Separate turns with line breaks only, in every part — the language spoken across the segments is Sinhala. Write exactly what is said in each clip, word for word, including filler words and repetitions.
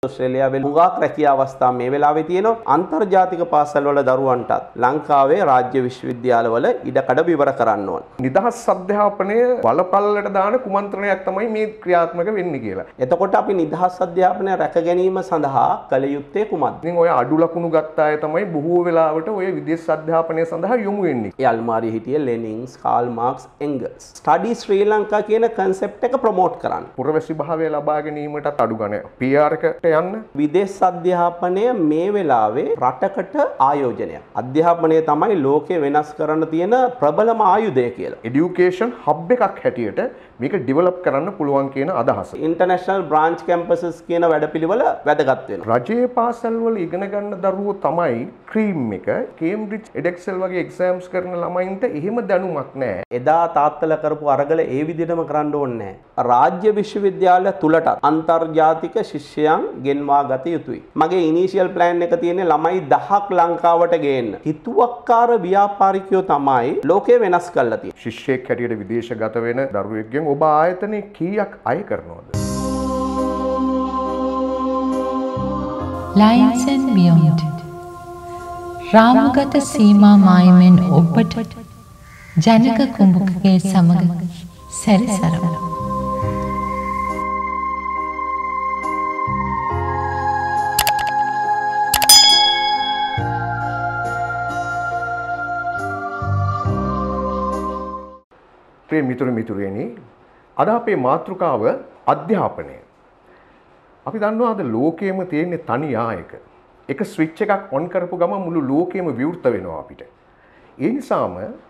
ඔස්ට්‍රේලියාවේ හුඟක් රැකියා අවස්ථා මේ වෙලාවේ තියෙනවා. අන්තර්ජාතික පාසල්වල දරුවන්ටත් ලංකාවේ රාජ්‍ය විශ්වවිද්‍යාලවල ඉඩකඩ විවර කරන්න ඕන.
නිදහස් අධ්‍යාපනය බලපල්ලට දාන කුමන්ත්‍රණයක් තමයි මේ ක්‍රියාත්මක වෙන්නේ කියලා.
එතකොට අපි නිදහස් අධ්‍යාපනය රැක ගැනීම සඳහා කළ යුත්තේ කුමක්ද?
ඉතින් ඔය අඩු ලකුණු ගත්ත අය තමයි බොහෝ වෙලාවට ඔය විදේශ අධ්‍යාපනය සඳහා යොමු වෙන්නේ.
ඒ අල්මාරියේ හිටිය Lenins, Karl Marx, Engels. Study Sri Lanka කියන කන්සෙප්ට් එක ප්‍රොමෝට් කරන්න.
පුරවැසි භාවය ලබා ගැනීමටත් අඩු ගන්න. පී ආර් එකට යන්න.
විදේශ අධ්‍යාපනය මේ වෙලාවේ රටකට ආයෝජනයක්. අධ්‍යාපනය තමයි ලෝකේ වෙනස් කරන්න තියෙන ප්‍රබලම ආයුධය කියලා.
එඩියුකේෂන් හබ් එකක් හැටියට මේක ඩෙවලොප් කරන්න පුළුවන් කියන අදහස.
ඉන්ටර්නැෂනල් බ්‍රාන්ච් කැම්පසස් කියන වැඩපිළිවෙල වැදගත් වෙනවා.
රජයේ පාසල්වල ඉගෙන ගන්න දරුවෝ තමයි ක්‍රීම් එක කේම්බ්‍රිජ් එඩෙක්සෙල් වගේ එක්සෑම්ස් කරන ළමයින්ට එහෙම දැනුමක් නැහැ.
එදා තාත්තලා කරපු අරගල ඒ විදිහටම කරන්න ඕනේ නැහැ. රාජ්‍ය විශ්වවිද්‍යාල තුලට අන්තර්ජාතික ශිෂ්‍යයන් ගෙන්වා ගත යුතුයි. මගේ ඉනිෂියල් ප්ලෑන් එක තියෙන්නේ ළමයි දහයක් ලංකාවට ගේන්න. හිතුවක්කාර ව්‍යාපාරිකයෝ තමයි ලෝකේ වෙනස් කරලා තියෙන්නේ.
ශිෂ්‍යෙක් හැටියට විදේශගත වෙන දරුවෙක්ගෙන් ඔබ ආයතනයේ කීයක් අය කරනවද?
Lines and Beyond රාමගත සීමා මායිමෙන් ඔබට ජනක කුඹුකගේ සමග සැරිසරමු.
ප්‍රිය මිතුරු මිතුරියනි, අද අපේ මාතෘකාව අධ්‍යාපනය. අපි දන්නවා අද ලෝකයේම තියෙන තනි ආයක. එක ස්විච් එකක් ඔන් කරපු ගමන් මුළු ලෝකෙම විවෘත වෙනවා අපිට. ඒ නිසාම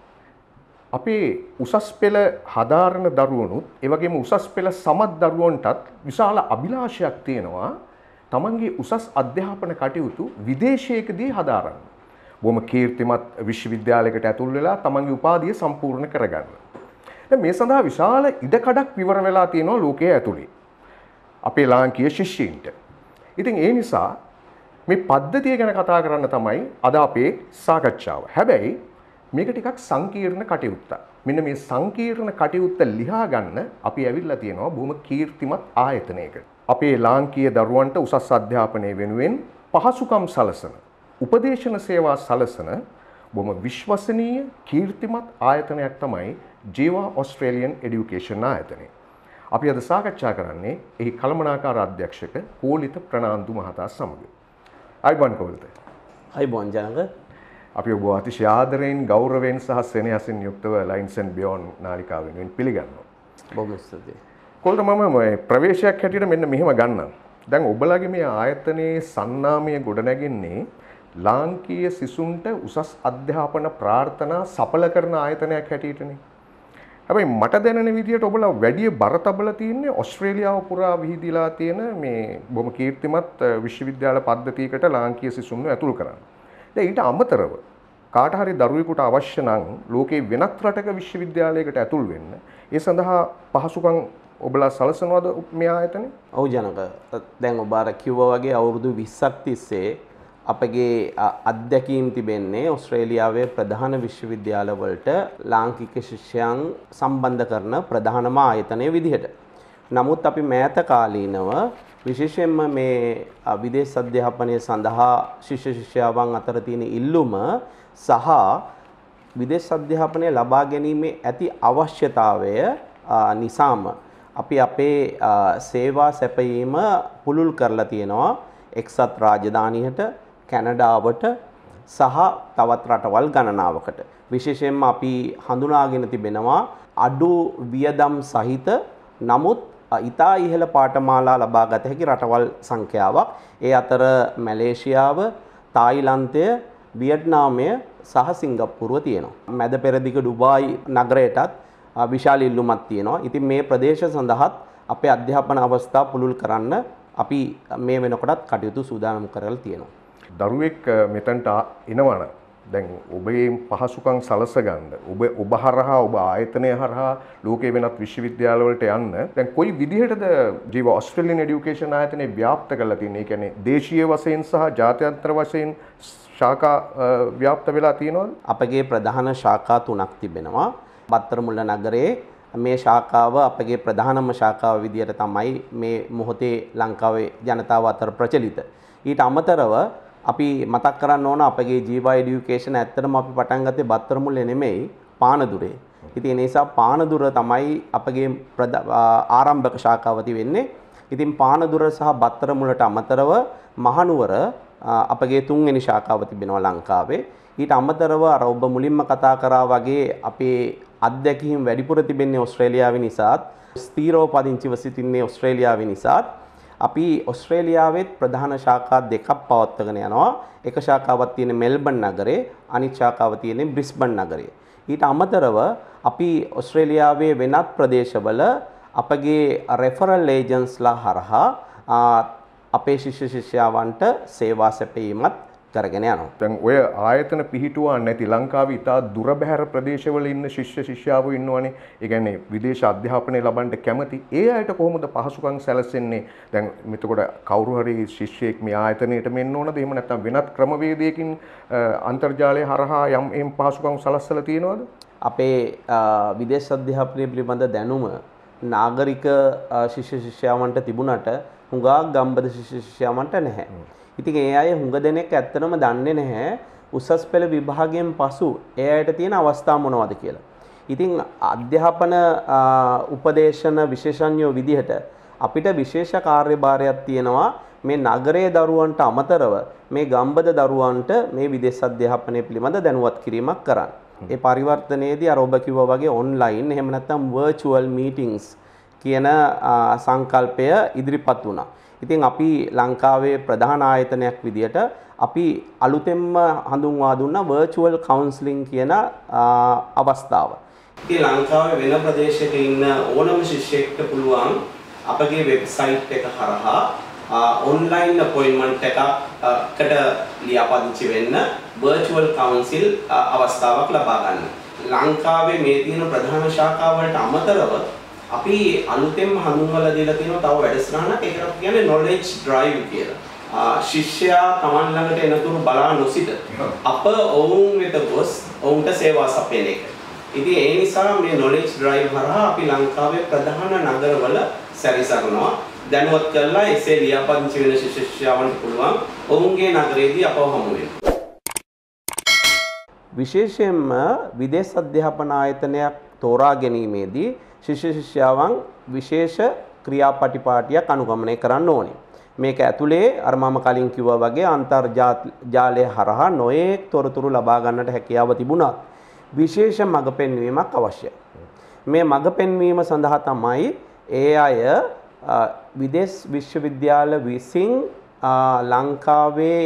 අපේ උසස් පෙළ හදාරන දරුවනුත් ඒ වගේම උසස් පෙළ සමත් දරුවන්ටත් විශාල අභිලාෂයක් තියෙනවා තමන්ගේ උසස් අධ්‍යාපන කටයුතු විදේශයකදී හදාරන්න. බොහොම කීර්තිමත් විශ්වවිද්‍යාලයකට ඇතුල් වෙලා තමන්ගේ උපාධිය සම්පූර්ණ කරගන්න. දැන් මේ සඳහා විශාල ඉඩකඩක් විවර වෙලා තියෙනවා ලෝකයේ ඇතුලේ. අපේ ලාංකීය ශිෂ්‍යයින්ට. ඉතින් ඒ නිසා මේ පද්ධතිය ගැන කතා කරන්න තමයි අද අපේ සාකච්ඡාව. හැබැයි මේක ටිකක් සංකීර්ණ කටයුත්තක්. මෙන්න මේ සංකීර්ණ කටයුත්ත ලියා ගන්න අපි ඇවිල්ලා තියෙනවා බොහොම කීර්තිමත් ආයතනයකට. අපේ ලාංකීය දරුවන්ට උසස් අධ්‍යාපනය වෙනුවෙන් පහසුකම් සලසන, උපදේශන සේවා සලසන බොහොම විශ්වසනීය කීර්තිමත් ආයතනයක් තමයි ජීවා ඔස්ට්‍රේලියන් එඩියුකේෂන් ආයතනය. අපි අද සාකච්ඡා කරන්නේ එහි කළමනාකාර අධ්‍යක්ෂක කෝලිත ප්‍රනාන්දු මහතා සමග. අයිබෝන් කෝලිත.
අයිබෝන් ජනක.
අපි ඔබ අතිශය ආදරයෙන්, ගෞරවයෙන් සහ සෙනෙහසින් යුක්තව ලයින්ස් ඇන්ඩ් බියොන්ඩ් නාලිකාව වෙනුවෙන් පිළිගන්නවා.
බොහොම ස්තුතියි.
කෝලිත මම මේ ප්‍රවේශයක් හැටියට මෙන්න මෙහෙම ගන්නම්. දැන් ඔබලාගේ මේ ආයතනයේ සන්නාමය ගොඩනැගෙන්නේ ලාංකීය සිසුන්ට උසස් අධ්‍යාපන ප්‍රාර්ථනා සඵල කරන ආයතනයක් හැටියටනේ. හැබැයි මට දැනෙන විදිහට ඔබලා වැඩි බර තබලා තියෙන්නේ ඕස්ට්‍රේලියාව පුරා විහිදිලා තියෙන මේ බොහොම කීර්තිමත් විශ්වවිද්‍යාල පද්ධතියකට ලාංකීය සිසුන්ව ඇතුල් කරන්න. දැන් ඊට අමතරව කාට හරි දරුවෙකුට අවශ්‍ය නම් ලෝකේ වෙනත් රටක විශ්වවිද්‍යාලයකට ඇතුල් වෙන්න ඒ සඳහා පහසුකම් ඔබලා සලසනවද මේ ආයතනේ?
ඔව් ජනක. දැන් ඔබ අර කිව්වා වගේ අවුරුදු විස්සක් තිස්සේ අපගේ අත්දැකීම් තිබෙන්නේ ඕස්ට්‍රේලියාවේ ප්‍රධාන විශ්වවිද්‍යාලවලට ලාංකික ශිෂ්‍යයන් සම්බන්ධ කරන ප්‍රධානම ආයතනය විදිහට. නමුත් අපි මෑත කාලීනව විශේෂයෙන්ම මේ විදේශ අධ්‍යාපනය සඳහා ශිෂ්‍ය ශිෂ්‍යාවන් අතර තියෙන ඉල්ලුම සහ විදේශ අධ්‍යාපනය ලබා ගැනීමේ ඇති අවශ්‍යතාවය නිසාම අපි අපේ සේවා සැපයීම පුළුල් කරලා තියෙනවා එක්සත් රාජධානියට, කැනඩාවට සහ තවත් රටවල් ගණනාවකට. විශේෂයෙන්ම අපි හඳුනාගෙන තිබෙනවා අඩු වියදම් සහිත නමුත් ඉතා ඉහළ පාඨමාලා ලබා ගත හැකි රටවල් සංඛ්‍යාවක්. ඒ අතර මැලේසියාව, තායිලන්තය, වියට්නාමය සහ සිංගප්පූරුව තියෙනවා. මැද පෙරදිග ඩුබායි නගරයටත් විශාල ඉල්ලුමක් තියෙනවා. ඉතින් මේ ප්‍රදේශ සඳහාත් අපේ අධ්‍යාපන අවස්ථා පුළුල් කරන්න අපි මේ වෙනකොටත් කටයුතු සූදානම් කරලා තියෙනවා.
දරුවෙක් මෙතනට එනවනම් දැන් ඔබේ පහසුකම් සලස ගන්න ඔබ ඔබ හරහා ඔබ ආයතනය හරහා ලෝකේ වෙනත් විශ්වවිද්‍යාලවලට යන්න දැන් කොයි විදිහටද ජීව ඕස්ට්‍රේලියන් එඩියුකේෂන් ආයතනය ව්‍යාප්ත කරලා තියෙන්නේ? ඒ කියන්නේ දේශීය වශයෙන් සහ ජාත්‍යන්තර වශයෙන් ශාඛා ව්‍යාප්ත වෙලා තියෙනවද?
අපගේ ප්‍රධාන ශාඛා තුනක් තිබෙනවා. බත්තරමුල්ල නගරයේ මේ ශාඛාව අපගේ ප්‍රධානම ශාඛාව විදියට තමයි මේ මොහොතේ ලංකාවේ ජනතාව අතර ප්‍රචලිත. ඊට අමතරව අපි මතක් කරන්න ඕන අපගේ ජීවා එඩියුකේෂන් ඇත්තටම අපි පටන් ගත්තේ බත්තර මුල්ලේ නෙමෙයි පානදුරේ. ඉතින් ඒ නිසා පානදුර තමයි අපගේ ආරම්භක ශාඛාව වෙන්නේ. ඉතින් පානදුර සහ බත්තර මුලට අමතරව මහනුවර අපගේ තුන්වෙනි ශාඛාව තිබෙනවා ලංකාවේ. ඊට අමතරව අර ඔබ මුලින්ම කතා කරා වගේ අපේ අත්දැකීම් වැඩිපුර තිබෙන්නේ ඕස්ට්‍රේලියාවේ නිසාත් ස්ථීරව පදිංචිව සිටින්නේ ඕස්ට්‍රේලියාවේ නිසාත් අපි ඕස්ට්‍රේලියාවෙත් ප්‍රධාන ශාඛා දෙකක් පවත්වාගෙන යනවා. එක ශාඛාවක් තියෙන්නේ මෙල්බන් නගරේ, අනිත් ශාඛාව තියෙන්නේ බ්‍රිස්බන් නගරේ. ඊට අමතරව අපි ඕස්ට්‍රේලියාවේ වෙනත් ප්‍රදේශවල අපගේ රෙෆරල් ඒජන්ට්ස්ලා හරහා අපේ ශිෂ්‍ය ශිෂ්‍යාවන්ට සේවා සැපයීමත් කරගෙන යනවා.
දැන් ඔය ආයතන පිහිටුවා නැති ලංකාවේ ඉතා දුර බැහැර ප්‍රදේශවල ඉන්න ශිෂ්‍ය ශිෂ්‍යාවෝ ඉන්නවනේ. ඒ කියන්නේ විදේශ අධ්‍යාපනය ලබන්න කැමති. ඒ අයට කොහොමද පහසුකම් සැලසෙන්නේ? දැන් මෙතකොට කවුරු හරි ශිෂ්‍යයෙක් මේ ආයතනයට මෙන්න ඕනද? එහෙම නැත්නම් වෙනත් ක්‍රමවේදයකින් අන්තර්ජාලය හරහා යම් එම් පහසුකම් සලස්සලා තියෙනවද?
අපේ විදේශ අධ්‍යාපනය පිළිබඳ දැනුම නාගරික ශිෂ්‍ය ශිෂ්‍යාවන්ට තිබුණට හුඟක් ගම්බද ශිෂ්‍ය ශිෂ්‍යාවන්ට නැහැ. ඉතින් ඒ අය හුඟ දෙනෙක් ඇත්තටම දන්නේ නැහැ උසස් පෙළ විභාගයෙන් පසු ඒ අයට තියෙන අවස්ථා මොනවද කියලා. ඉතින් අධ්‍යාපන උපදේශන විශේෂඥයෝ විදිහට අපිට විශේෂ කාර්යභාරයක් තියෙනවා මේ නගරයේ දරුවන්ට අමතරව මේ ගම්බද දරුවන්ට මේ විදේශ අධ්‍යාපනය පිළිබඳ දැනුවත් කිරීමක් කරන්න. ඒ පරිවර්තනයේදී අර ඔබ කිව්වා වගේ ඔන්ලයින් එහෙම නැත්නම් වර්චුවල් මීටින්ග්ස් කියන සංකල්පය ඉදිරිපත් වුණා. ඉතින් අපි ලංකාවේ ප්‍රධාන ආයතනයක් විදියට අපි අලුතෙන්ම හඳුන්වා දුන්නා වර්චුවල් කවුන්සලින් කියන අවස්ථාව. ඉතින් ලංකාවේ වෙන ප්‍රදේශයක ඉන්න ඕනම ශිෂ්‍යයෙක්ට පුළුවන් අපගේ වෙබ්සයිට් එක හරහා ඔන්ලයින් අපොයින්ට්මන්ට් එකකට ලියාපදිංචි වෙන්න වර්චුවල් කවුන්සිල් අවස්ථාවක් ලබා ගන්න. ලංකාවේ මේ තියෙන ප්‍රධාන ශාඛාවලට අමතරව අපි අලුතෙන්ම හඳුන්වලා දීලා තියෙනවා තව වැඩසටහනක්. ඒකට අපි කියන්නේ knowledge drive කියලා. ශිෂ්‍යයා Taman ළඟට එනතුරු බලා නොසිට අප ඔවුන් වෙත ගොස් ඔවුන්ට සේවා සපයන එක. ඉතින් ඒ නිසා මේ knowledge drive හරහා අපි ලංකාවේ ප්‍රධාන නගරවල සැරිසරනවා. දැනුවත් කරලා එසේ ලියාපදිංචි වෙන ශිෂ්‍ය ශිෂ්‍යාවන්ට පුළුවන් ඔවුන්ගේ නගරයේදී අපව හමු වෙන්න. විශේෂයෙන්ම විදේශ අධ්‍යාපන ආයතනයක් තෝරා ගැනීමේදී ශිෂ්‍ය ශිෂ්‍යාවන් විශේෂ ක්‍රියාපටිපාටියක් අනුගමනය කරන්න ඕනේ. මේක ඇතුලේ අර මම කලින් කිව්වා වගේ අන්තර්ජාලය හරහා නොයෙක් තොරතුරු ලබා ගන්නට හැකියාව තිබුණා. විශේෂ මඟ පෙන්වීමක් අවශ්‍යයි. මේ මඟ පෙන්වීම සඳහා තමයි ඒ අය විදේශ විශ්වවිද්‍යාල විසින් ලංකාවේ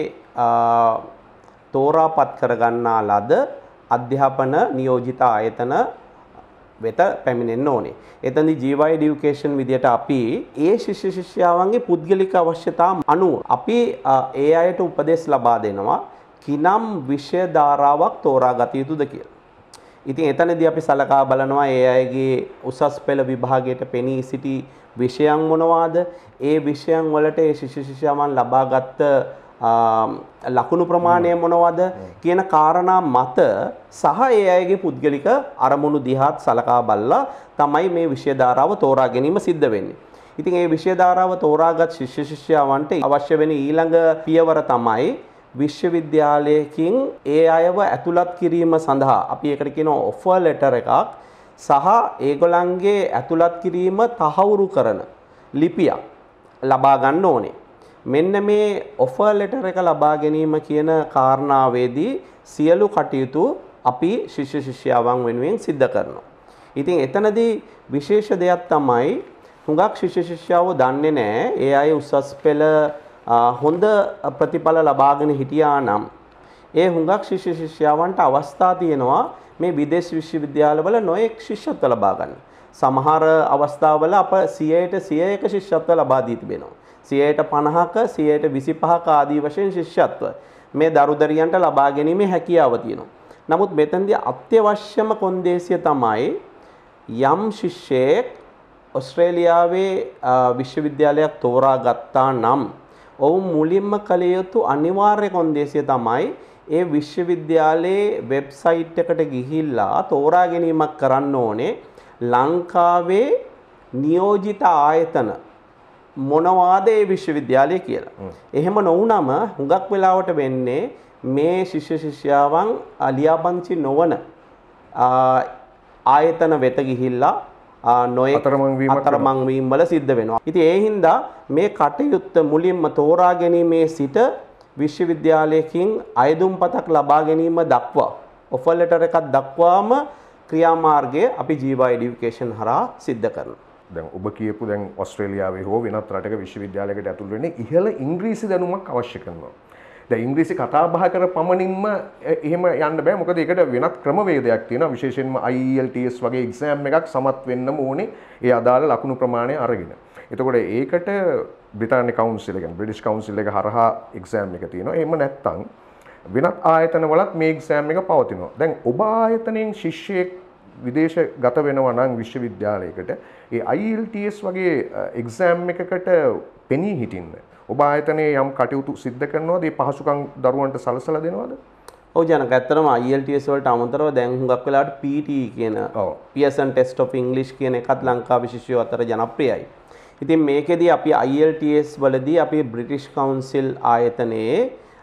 තෝරාපත් කරගන්නා ලද අධ්‍යාපන නියෝජිත ආයතන වෙත පැමිණෙන්න ඕනේ. එතනදී ජීවා එඩියුකේෂන් විදියට අපි ඒ ශිෂ්‍ය ශිෂ්‍යාවන්ගේ පුද්ගලික අවශ්‍යතා අනුව අපි ඒ අයට උපදෙස් ලබා දෙනවා කිනම් විෂය ධාරාවක් තෝරා ගත යුතුද කියලා. ඉතින් එතනදී අපි සලකා බලනවා ඒ අයගේ උසස් පෙළ විභාගයට පෙනී සිටි විෂයන් මොනවාද? ඒ විෂයන් වලට ඒ ශිෂ්‍ය ශිෂ්‍යාවන් ලබාගත් ලකුණු ප්‍රමාණය මොනවද කියන කාරණා මත සහ ඒ අයගේ පුද්ගලික අරමුණු දිහාත් සලකා බලලා තමයි මේ විෂය ධාරාව තෝරා ගැනීම සිද්ධ වෙන්නේ. ඉතින් මේ විෂය ධාරාව තෝරාගත් ශිෂ්‍ය ශිෂ්‍යාවන්ට අවශ්‍ය වෙන ඊළඟ පියවර තමයි විශ්වවිද්‍යාලයකින් ඒ අයව ඇතුළත් කිරීම සඳහා අපි ඒකට කියනවා ඔෆර් ලෙටර් එකක් සහ ඒගොල්ලන්ගේ ඇතුළත් කිරීම තහවුරු කරන ලිපියක් ලබා ගන්න ඕනේ. මෙන්න මේ ඔෆර් ලෙටර් එක ලබා ගැනීම කියන කාරණාවේදී සියලු කටයුතු අපි ශිෂ්‍ය ශිෂ්‍යාවන් වෙනුවෙන් සිද්ධ කරනවා. ඉතින් එතනදී විශේෂ දෙයක් තමයි හුඟක් ශිෂ්‍ය ශිෂ්‍යාවෝ දන්නේ නැහැ ඒ අය උසස් පෙළ හොඳ ප්‍රතිඵල ලබාගෙන හිටියා නම් ඒ හුඟක් ශිෂ්‍ය ශිෂ්‍යාවන්ට අවස්ථා තියෙනවා මේ විදේශ විශ්වවිද්‍යාලවල නොයෙක් ශිෂ්‍යත්ව ලබා ගන්න. සමහර අවස්ථාවල අප සියයට සියයක ශිෂ්‍යත්ව ලබා දී තිබෙනවා. සියයට පනහක සියයට විසිපහක ආදී වශයෙන් ශිෂ්‍යත්ව මේ දරුදරියන්ට ලබා ගැනීමේ හැකියාව තියෙනවා. නමුත් මෙතනදී අත්‍යවශ්‍යම කොන්දේසිය තමයි යම් ශිෂ්‍යයෙක් ඕස්ට්‍රේලියාවේ විශ්වවිද්‍යාලයක් තෝරා ගත්තා නම් ඔවුන් මුලින්ම කළ යුතු අනිවාර්ය කොන්දේසිය තමයි ඒ විශ්වවිද්‍යාලයේ වෙබ්සයිට් එකට ගිහිල්ලා තෝරා ගැනීමක් කරන්න ඕනේ. ලංකාවේ නියෝජිත ආයතන මොනවාද ඒ විශ්වවිද්‍යාලය කියලා. එහෙම නොවුනම හුඟක් වෙලාවට වෙන්නේ මේ ශිෂ්‍ය ශිෂ්‍යාවන් ලියාපදිංචි නොවන ආයතන වෙත ගිහිල්ලා නොයෙක් අතරමං වීම වල සිද්ධ වෙනවා. ඉතින් ඒ හින්දා මේ කටයුත්ත මුලින්ම තෝරා ගැනීමේ සිට විශ්වවිද්‍යාලයකින් අයදුම්පතක් ලබා ගැනීම දක්වා ඔෆර් ලෙටර් එකක් දක්වාම ක්‍රියාමාර්ගය අපි ජීවා එඩියුකේෂන් හරහා සිද්ධ කරනවා.
දැන් ඔබ කියපු දැන් ඕස්ට්‍රේලියාවේ හෝ වෙනත් රටක විශ්වවිද්‍යාලයකට ඇතුල් වෙන්නේ ඉහළ ඉංග්‍රීසි දැනුමක් අවශ්‍ය කරනවා. දැන් ඉංග්‍රීසි කතා බහ කර පමණින්ම එහෙම යන්න බෑ. මොකද ඒකට වෙනත් ක්‍රමවේදයක් තියෙනවා. විශේෂයෙන්ම I E L T S වගේ එක්සෑම් එකක් සමත් වෙන්නම ඕනේ ඒ අදාළ ලකුණු ප්‍රමාණය අරගෙන. එතකොට ඒකට බ්‍රිතාන්‍ය කවුන්සිල් එක, බ්‍රිටිෂ් කවුන්සිල් එක හරහා එක්සෑම් එක තියෙනවා. එහෙම නැත්නම් වෙනත් ආයතන වලත් මේ එක්සෑම් එක පවතිනවා. දැන් ඔබ ආයතනයෙන් ශිෂ්‍යයෙක් විදේශ ගත වෙනවා නම් විශ්වවිද්‍යාලයකට ඒ I E L T S වගේ එක්සෑම් එකකට පෙනී හිටින්න ඔබ ආයතනයේ යම් කටයුතු සිද්ධ කරනවද? ඒ පහසුකම් දරුවන්ට සලසලා දෙනවද?
ඔව් ජනක ඇත්තටම I E L T S වලට අමතරව දැන් හුඟක් වෙලාවට P T E කියන Pearson Test of English කියන එකත් ලංකාවේ ශිෂ්‍යයෝ අතර ජනප්‍රියයි. ඉතින් මේකෙදී අපි I E L T S වලදී අපි බ්‍රිටිෂ් කවුන්සිල් ආයතනයේ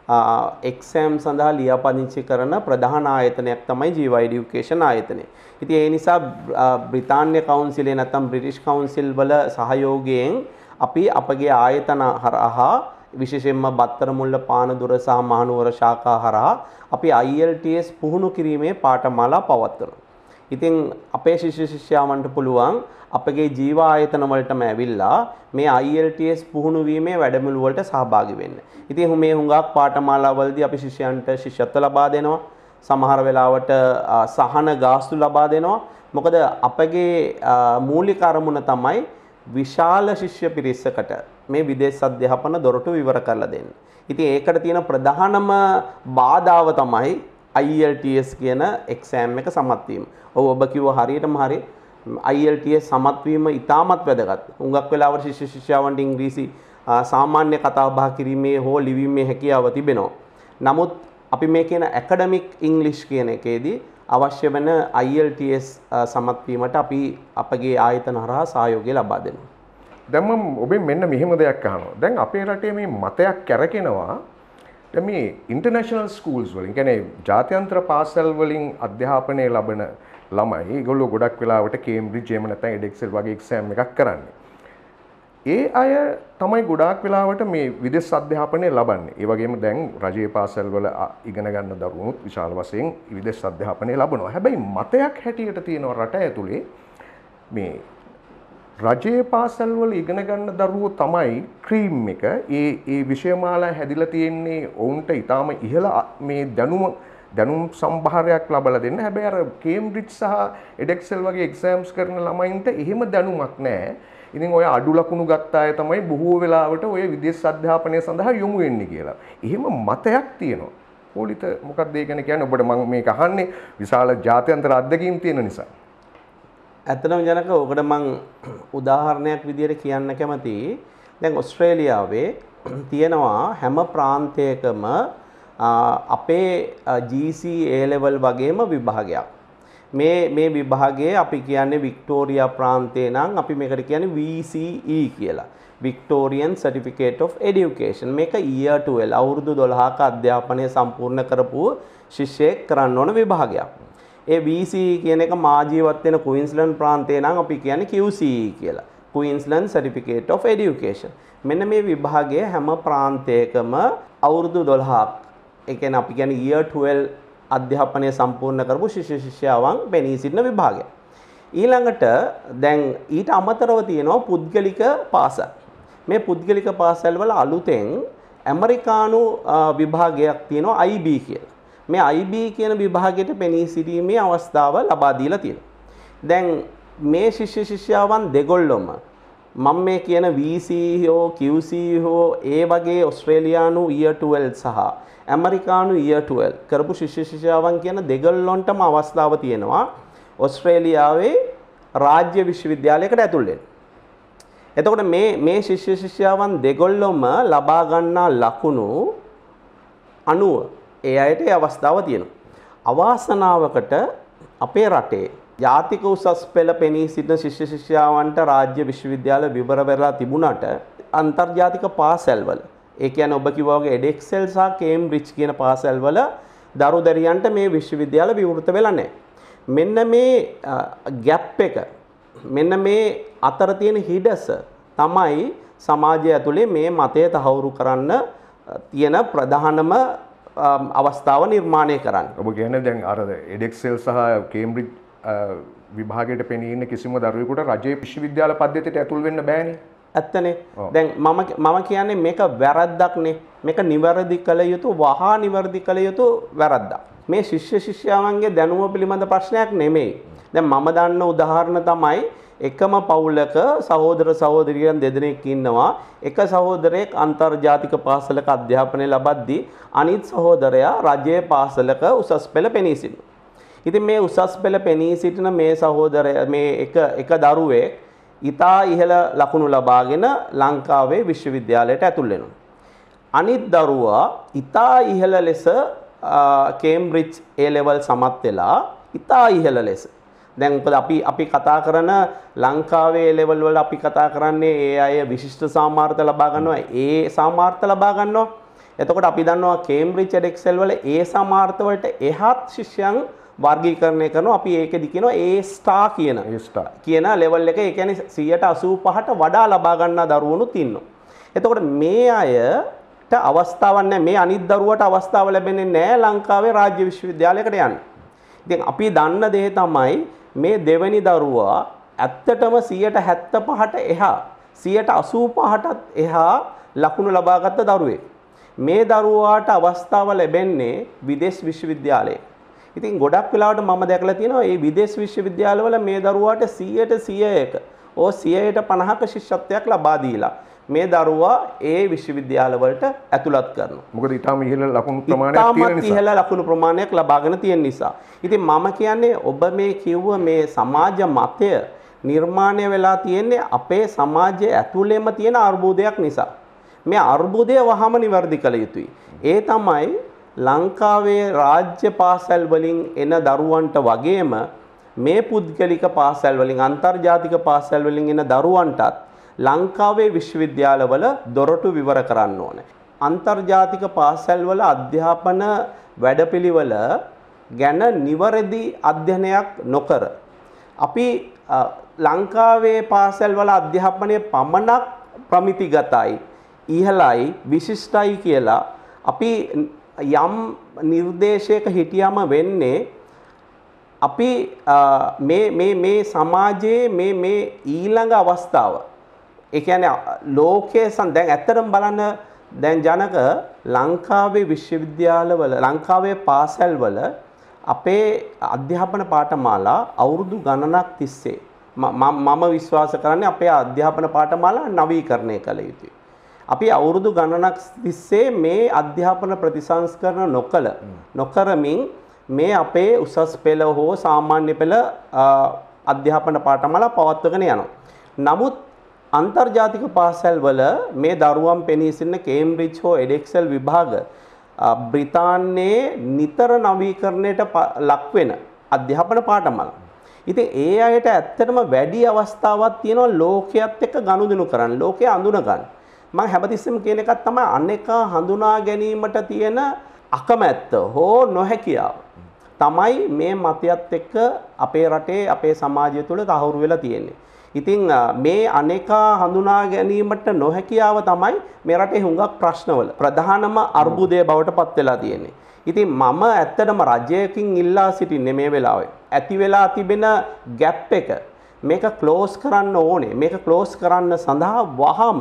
එක්සෑම් සඳහා ලියාපදිංචි කරන ප්‍රධාන ආයතනයක් තමයි ජීවා එඩියුකේෂන් ආයතනය. ඉතින් ඒ නිසා බ්‍රිතාන්‍ය කවුන්සිලේ නැත්නම් බ්‍රිටිෂ් කවුන්සිල් වල සහයෝගයෙන් අපි අපගේ ආයතන හරහා විශේෂයෙන්ම බත්තරමුල්ල පානදුර සහ මහනුවර ශාඛා හරහා අපි I E L T S පුහුණු කිරීමේ පාඨමාලා පවත්වනවා. ඉතින් අපේ ශිෂ්‍ය ශිෂ්‍යාවන්ට පුළුවන් අපගේ ජීවා ආයතන වලටම ඇවිල්ලා මේ I E L T S පුහුණු වීමේ වැඩමුළු වලට සහභාගී වෙන්න. ඉතින් මේ හුඟක් පාඨමාලාවලදී අපි ශිෂ්‍යයන්ට ශිෂ්‍යත්ව ලබා දෙනවා. සමහර වෙලාවට සහන ගාස්තු ලබා දෙනවා. මොකද අපගේ මූලික අරමුණ තමයි විශාල ශිෂ්‍ය පිරිසකට මේ විදේශ අධ්‍යාපන දොරටු විවර කරලා දෙන්න. ඉතින් ඒකට තියෙන ප්‍රධානම බාධාව තමයි I E L T S කියන එක්සෑම් එක සමත් වීම. ඔව් ඔබ කිව්ව හරියටම හරි. I E L T S සමත් වීම ඉතාමත් වැදගත්. හුඟක් වෙලාවට ශිෂ්‍ය ශිෂ්‍යාවන්ට ඉංග්‍රීසි සාමාන්‍ය කතා බහ කිරීමේ හෝ ලිවීමේ හැකියාව තිබෙනවා. නමුත් අපි මේ කියන ඇකඩමික් ඉංග්ලිෂ් කියන එකේදී අවශ්‍ය වෙන I E L T S සමත් වීමට අපි අපගේ ආයතන හරහා සහයෝගය ලබා දෙනවා.
දැන් මම ඔබෙන් මෙන්න මෙහෙම දෙයක් අහනවා. දැන් අපේ රටේ මේ මතයක් කැරකෙනවා. දැන් මේ ඉන්ටර්නැෂනල් ස්කූල්ස් වලින්, කියන්නේ ජාත්‍යන්තර පාසල් වලින් අධ්‍යාපනය ලබන ළමයි ඒගොල්ලෝ ගොඩක් වෙලාවට කේම්බ්‍රිජ් එහෙම නැත්නම් එඩෙක්සල් වගේ එක්සෑම් එකක් කරන්නේ. ඒ අය තමයි ගොඩාක් වෙලාවට මේ විදේශ අධ්‍යාපනය ලබන්නේ. ඒ වගේම දැන් රජයේ පාසල් වල ඉගෙන ගන්න දරුවනුත් විශාල වශයෙන් විදේශ අධ්‍යාපනය ලබනවා. හැබැයි මතයක් හැටියට තියෙනවා රට ඇතුලේ මේ රජයේ පාසල් වල ඉගෙන ගන්න දරුවෝ තමයි ක්‍රීම් එක. ඒ ඒ විෂයමාලා හැදිලා තියෙන්නේ ඔවුන්ට ඊටාම ඉහළ මේ දැනුම දැනුම් සම්භාරයක් ලබලා දෙන්න. හැබැයි අර කේම්බ්‍රිජ් සහ එඩෙක්සල් වගේ එක්සෑම්ස් කරන ළමයින්ට එහෙම දැනුමක් නැහැ. ඉතින් ඔය අඩු ලකුණු ගත්ත අය තමයි බොහෝ වෙලාවට ඔය විදේශ අධ්‍යාපනය සඳහා යොමු වෙන්නේ කියලා. එහෙම මතයක් තියෙනවා. පොලිත මොකක්ද ඒ ගැන කියන්නේ? ඔබට මම මේක අහන්නේ විශාල ජාත්‍යන්තර අත්දැකීම් තියෙන නිසා.
ඇත්තටම ජනක ඔකට මම උදාහරණයක් විදියට කියන්න කැමතියි. දැන් ඕස්ට්‍රේලියාවේ තියෙනවා හැම ප්‍රාන්තයකම අපේ G C A level වගේම විභාගයක්. මේ මේ විභාගයේ අපි කියන්නේ වික්ටෝරියා ප්‍රාන්තේ නම් අපි මේකට කියන්නේ V C E කියලා. Victorian Certificate of Education. මේක year twelve අවුරුදු දොළහක අධ්‍යාපනය සම්පූර්ණ කරපු ශිෂ්‍යයෙක් කරන්න ඕන විභාගයක්. ඒ V C E කියන එක මා ජීවත් වෙන ක්වීන්ස්ලන්ඩ් ප්‍රාන්තේ නම් අපි කියන්නේ Q C E කියලා. Queensland Certificate of Education. මෙන්න මේ විභාගය හැම ප්‍රාන්තයකම අවුරුදු දොළහක්, ඒ කියන්නේ අපි කියන්නේ year twelve අධ්‍යාපනය සම්පූර්ණ කරපු ශිෂ්‍ය ශිෂ්‍යාවන් පෙනී සිටින විභාගය. ඊළඟට දැන් ඊට අමතරව තියෙනවා පුද්ගලික පාසල්. මේ පුද්ගලික පාසල් වල අලුතෙන් ඇමරිකානු විභාගයක් තියෙනවා I B කියලා. මේ I B කියන විභාගයට පෙනී සිටීමේ අවස්ථාව ලබා දීලා තියෙනවා. දැන් මේ ශිෂ්‍ය ශිෂ්‍යාවන් දෙගොල්ලොම මම මේ කියන V C හෝ Q C හෝ ඒ වගේ ඕස්ට්‍රේලියානු year twelve සහ ඇමරිකානු year twelve කරපු ශිෂ්‍ය ශිෂ්‍යාවන් කියන දෙගොල්ලොන්ටම අවස්ථාව තියෙනවා ඕස්ට්‍රේලියාවේ රාජ්‍ය විශ්වවිද්‍යාලයකට ඇතුල් වෙන්න. එතකොට මේ මේ ශිෂ්‍ය ශිෂ්‍යාවන් දෙගොල්ලොම ලබා ගන්නා ලකුණු අනුව ඒ අයට ඒ අවස්ථාව තියෙනවා. අවාසනාවකට අපේ රටේ ජාතික උසස් පෙළ පෙනී සිටින ශිෂ්‍ය ශිෂ්‍යාවන්ට රාජ්‍ය විශ්වවිද්‍යාල විවර වෙලා තිබුණාට අන්තර්ජාතික පාසල්වල ඒ කියන්නේ ඔබ කිව්වා වගේ එඩෙක්සෙල් සහ කේම්බ්‍රිජ් කියන පාසල්වල දරු දැරියන්ට මේ විශ්වවිද්‍යාල විවෘත වෙලා නැහැ. මෙන්න මේ ગેප් එක මෙන්න මේ අතර තියෙන හිඩස තමයි සමාජය ඇතුලේ මේ මතය තහවුරු කරන්න තියෙන ප්‍රධානම අවස්ථාව නිර්මාණය කරන්න.
ඔබ කියන්නේ දැන් අර එඩෙක්සෙල් සහ කේම්බ්‍රිජ් විභාගයට පෙනී ඉන්න කිසිම දරුවෙකුට රජයේ විශ්වවිද්‍යාල පද්ධතියට ඇතුල් වෙන්න බෑනේ.
ඇත්තනේ. දැන් මම මම කියන්නේ මේක වැරද්දක්නේ. මේක නිවැරදි කළ යුතු වහා නිවැරදි කළ යුතු වැරද්දක්. මේ ශිෂ්‍ය ශිෂ්‍යාවන්ගේ දැනුම පිළිබඳ ප්‍රශ්නයක් නෙමෙයි. දැන් මම දන්න උදාහරණ තමයි එකම පවුලක සහෝදර සහෝදරියන් දෙදෙනෙක් ඉන්නවා. එක සහෝදරයෙක් අන්තර්ජාතික පාසලක අධ්‍යාපනය ලබද්දී අනිත් සහෝදරයා රජයේ පාසලක උසස් පෙළ පෙනී සිටිනවා. ඉතින් මේ උසස් පෙළ පෙනී සිටින මේ සහෝදරයා මේ එක එක දරුවෙක් ඉතා ඉහළ ලකුණු ලබාගෙන ලංකාවේ විශ්වවිද්‍යාලයට ඇතුල් වෙනවා. අනිත් දරුවා ඉතා ඉහළ ලෙස කේම්බ්‍රිජ් A level සමත් වෙලා ඉතා ඉහළ ලෙස. දැන් මොකද අපි අපි කතා කරන ලංකාවේ A level වල අපි කතා කරන්නේ ඒ අය විශිෂ්ට සාමාර්ථ ලබා ගන්නවා ඒ සාමාර්ථ ලබා ගන්නවා. එතකොට අපි දන්නවා කේම්බ්‍රිජ් එඩෙක්සෙල් වල ඒ සාමාර්ථ වලට එහත් ශිෂ්‍යයන් වර්ගීකරණය කරනවා. අපි ඒකෙදි කියනවා A ස්ටාර් කියන
A ස්ටාර්
කියන ලෙවල් එක. ඒ කියන්නේ සියයට අසූපහට වඩා ලබා ගන්නා දරුවනුත් ඉන්නවා. එතකොට මේ අයට අවස්ථාවක් නැහැ. මේ අනිත් දරුවට අවස්ථාව ලැබෙන්නේ නැහැ ලංකාවේ රාජ්‍ය විශ්වවිද්‍යාලයකට යන්න. ඉතින් අපි දන්න දේ තමයි මේ දෙවෙනි දරුවා ඇත්තටම සියයට හැත්තෑ පහට එහා සියයට අසූපහටත් එහා ලකුණු ලබාගත් දරුවෙක්. මේ දරුවාට අවස්ථාව ලැබෙන්නේ විදේශ විශ්වවිද්‍යාලයේ. ඉතින් ගොඩක් වෙලාවට මම දැකලා තියෙනවා මේ විදේශ විශ්වවිද්‍යාලවල මේ දරුවාට සියයට සියයක ඕ සියයට පනහක ශිෂ්‍යත්වයක් ලබා දීලා මේ දරුවා ඒ විශ්වවිද්‍යාල වලට ඇතුළත් කරනවා.
මොකද ඊටාම ඉහළ ලකුණු ප්‍රමාණයක් තියෙන නිසා.
ඉහළ ලකුණු ප්‍රමාණයක් ලබාගෙන තියෙන නිසා. ඉතින් මම කියන්නේ ඔබ මේ කිව්ව මේ සමාජ මතය නිර්මාණය වෙලා තියෙන්නේ අපේ සමාජයේ ඇතුළේම තියෙන අර්බුදයක් නිසා. මේ අර්බුදය වහම නිවැරදි කළ යුතුයි. ඒ තමයි ලංකාවේ රාජ්‍ය පාසල් වලින් එන දරුවන්ට වගේම මේ පුද්ගලික පාසල් වලින් අන්තර්ජාතික පාසල් වලින් එන දරුවන්ටත් ලංකාවේ විශ්වවිද්‍යාලවල දොරටු විවර කරන්න ඕනේ. අන්තර්ජාතික පාසල් වල අධ්‍යාපන වැඩපිළිවෙල ගැන නිවැරදි අධ්‍යයනයක් නොකර අපි ලංකාවේ පාසල් වල අධ්‍යාපනය පමණක් ප්‍රමිතිගතයි ඉහළයි විශිෂ්ටයි කියලා අපි යම් නිර්දේශයක හිටියම වෙන්නේ අපි මේ මේ මේ සමාජයේ මේ මේ ඊළඟ අවස්ථාව ඒ කියන්නේ ලෝකයේ දැන් ඇත්තටම බලන්න දැන් ජනක ලංකාවේ විශ්වවිද්‍යාලවල ලංකාවේ පාසල්වල අපේ අධ්‍යාපන පාඨමාලා අවුරුදු ගණනක් තිස්සේ මම විශ්වාස කරන්නේ අපේ අධ්‍යාපන පාඨමාලා නවීකරණය කළ යුතුයි. අපි අවුරුදු ගණනක් තිස්සේ මේ අධ්‍යාපන ප්‍රතිසංස්කරණ නොකළ නොකරමින් මේ අපේ උසස් පෙළ හෝ සාමාන්‍ය පෙළ අධ්‍යාපන පාඨමාලා පවත්වගෙන යනවා. නමුත් අන්තර්ජාතික පාසල් වල මේ දරුවන් පෙනී සිටින කේම්බ්‍රිජ් හෝ එඩෙක්සෙල් විභාග බ්‍රිතාන්‍යයේ නිතර නවීකරණයට ලක් වෙන අධ්‍යාපන පාඨමාලා. ඉතින් ඒ අයට ඇත්තටම වැඩි අවස්ථාවක් තියෙනවා ලෝකයේත් එක්ක ගනුදෙනු කරන්න, ලෝකය අඳුන ගන්න. මම හැමතිස්සෙම කියන එකක් තමයි අනේකා හඳුනා ගැනීමට තියෙන අකමැත්ත හෝ නොහැකියාව තමයි මේ මතයත් එක්ක අපේ රටේ අපේ සමාජය තුළ තහවුරු වෙලා තියෙන්නේ. ඉතින් මේ අනේකා හඳුනා ගැනීමට නොහැකියාව තමයි මේ රටේ හුඟක් ප්‍රශ්නවල ප්‍රධානම අර්බුදය බවට පත් වෙලා තියෙන්නේ. ඉතින් මම ඇත්තටම රජයකින් ඉල්ලා සිටින්නේ මේ වෙලාවේ ඇති වෙලා තිබෙන ગેප් එක මේක ක්ලෝස් කරන්න ඕනේ. මේක ක්ලෝස් කරන්න සඳහා වහම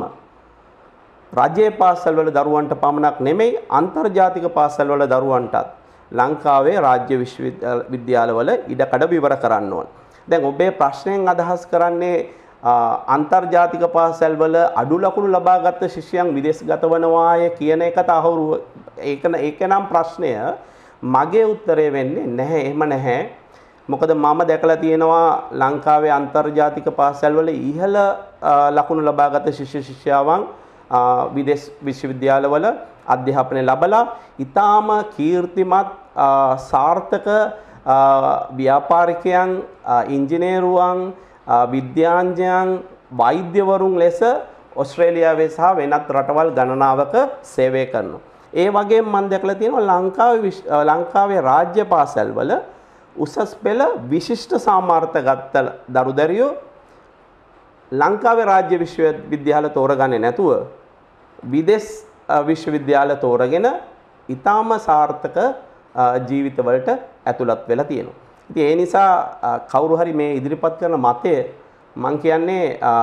රජයේ පාසල්වල දරුවන්ට පමණක් නෙමෙයි අන්තර්ජාතික පාසල්වල දරුවන්ටත් ලංකාවේ රාජ්‍ය විශ්වවිද්‍යාලවල ඉඩකඩ විවර කරන්න ඕන. දැන් ඔබේ ප්‍රශ්නයෙන් අදහස් කරන්නේ අන්තර්ජාතික පාසල්වල අඩු ලකුණු ලබාගත් ශිෂ්‍යයන් විදේශගත වනවාය කියන එක තහවුරු ඒක ඒක නම් ප්‍රශ්නය. මගේ උත්තරය වෙන්නේ නැහැ. එහෙම නැහැ. මොකද මම දැකලා තියෙනවා ලංකාවේ අන්තර්ජාතික පාසල්වල ඉහළ ලකුණු ලබාගත් ශිෂ්‍ය ශිෂ්‍යාවන් විදේශ විශ්වවිද්‍යාලවල අධ්‍යාපනය ලැබලා ඊටාම කීර්තිමත් සාර්ථක ව්‍යාපාරිකයන්, ඉංජිනේරුවන්, විද්‍යාඥයන්, වෛද්‍යවරුන් ලෙස ඔස්ට්‍රේලියාවේ සහ වෙනත් රටවල් ගණනාවක සේවය කරනවා. ඒ වගේම මම දැකලා තියෙනවා ලංකාවේ ලංකාවේ රාජ්‍ය පාසල්වල උසස් පෙළ විශිෂ්ට සාමාර්ථ ගත්ත දරුදැරියෝ ලංකාවේ රාජ්‍ය විශ්වවිද්‍යාල තෝරගන්නේ නැතුව විදේශ විශ්වවිද්‍යාල තෝරගෙන ඊටාම සාර්ථක ජීවිතවලට ඇතුළත් වෙලා තියෙනවා. ඉතින් ඒ නිසා කවුරු හරි මේ ඉදිරිපත් කරන මතය මම කියන්නේ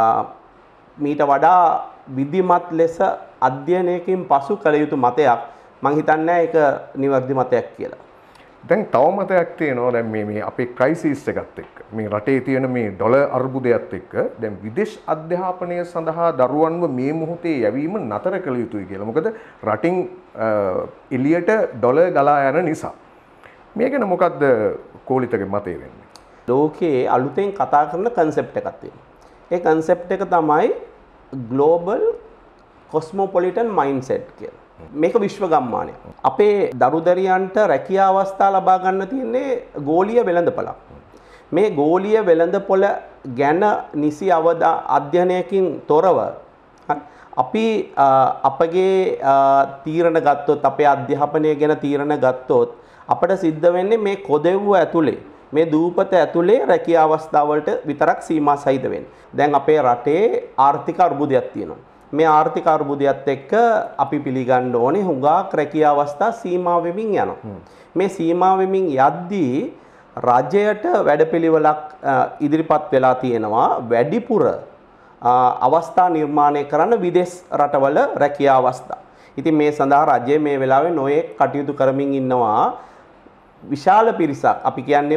මීට වඩා විධිමත් ලෙස අධ්‍යයනයකින් පසු කළ යුතු මතයක්. මම හිතන්නේ ඒක නිවැරදි මතයක් කියලා.
දැන් තව මතයක් තියෙනවා දැන් මේ මේ අපේ ක්‍රයිසිස් එකත් එක්ක මේ රටේ තියෙන මේ ඩොලර් අර්බුදයත් එක්ක දැන් විදේශ අධ්‍යාපනය සඳහා දරුවන්ව මේ මොහොතේ යැවීම නතර කළ යුතුයි කියලා. මොකද රටින් එළියට ඩොලර් ගලා යන නිසා. මේ ගැන මොකද්ද කෝලිතගේ මතය වෙන්නේ?
ලෝකයේ අලුතෙන් කතා කරන concept එකක් තියෙනවා. ඒ concept එක තමයි global cosmopolitan mindset කියලා. මේක විශ්ව ගම්මානයක්. අපේ දරුදැරියන්ට රැකියා අවස්ථා ලබා ගන්න තියෙන්නේ ගෝලීය වෙළඳපොළක්. මේ ගෝලීය වෙළඳපොළ ගැන නිසි අවදා අධ්‍යයනයකින් තොරව අපි අපගේ තීරණ ගත්තොත් අපේ අධ්‍යාපනය ගැන තීරණ ගත්තොත් අපිට සිද්ධ වෙන්නේ මේ කොදෙව්ව ඇතුලේ මේ දූපත ඇතුලේ රැකියා අවස්ථා වලට විතරක් සීමා සහිත වෙන්නේ. දැන් අපේ රටේ ආර්ථික අර්බුදයක් තියෙනවා. මේ ආර්ථික අර්බුදයත් එක්ක අපි පිළිගන්න ඕනේ හුඟක් රැකියා අවස්ථා සීමා වෙමින් යනවා. මේ සීමා වෙමින් යද්දී රජයට වැඩපිළිවෙලක් ඉදිරිපත් වෙලා තියෙනවා වැඩිපුර අවස්ථා නිර්මාණය කරන්න විදේශ රටවල රැකියා අවස්ථා. ඉතින් මේ සඳහා රජය මේ වෙලාවේ නොයෙක් කටයුතු කරමින් ඉන්නවා. විශාල පිරිසක් අපි කියන්නේ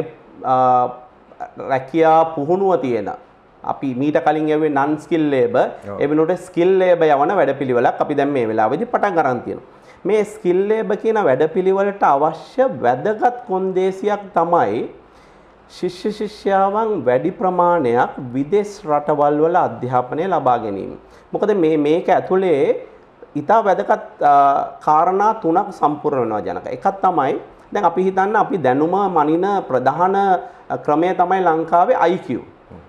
රැකියා පුහුණුව තියෙන අපි මීට කලින් යුවේ non skill labor ඒ වෙනුවට skill labor යවන වැඩපිළිවෙලක් අපි දැන් මේ වෙලාවේදී පටන් ගන්න තියෙනවා. මේ skill labor කියන වැඩපිළිවෙලට අවශ්‍ය වැදගත් කොන්දේසියක් තමයි ශිෂ්‍ය ශිෂ්‍යාවන් වැඩි ප්‍රමාණයක් විදේශ රටවල් වල අධ්‍යාපනය ලබා ගැනීම. මොකද මේ මේක ඇතුලේ ඉතා වැදගත් කාරණා තුනක් සම්පූර්ණ වෙනවා ජනක. එකක් තමයි දැන් අපි හිතන්න අපි දැනුම මනින ප්‍රධාන ක්‍රමය තමයි ලංකාවේ I Q.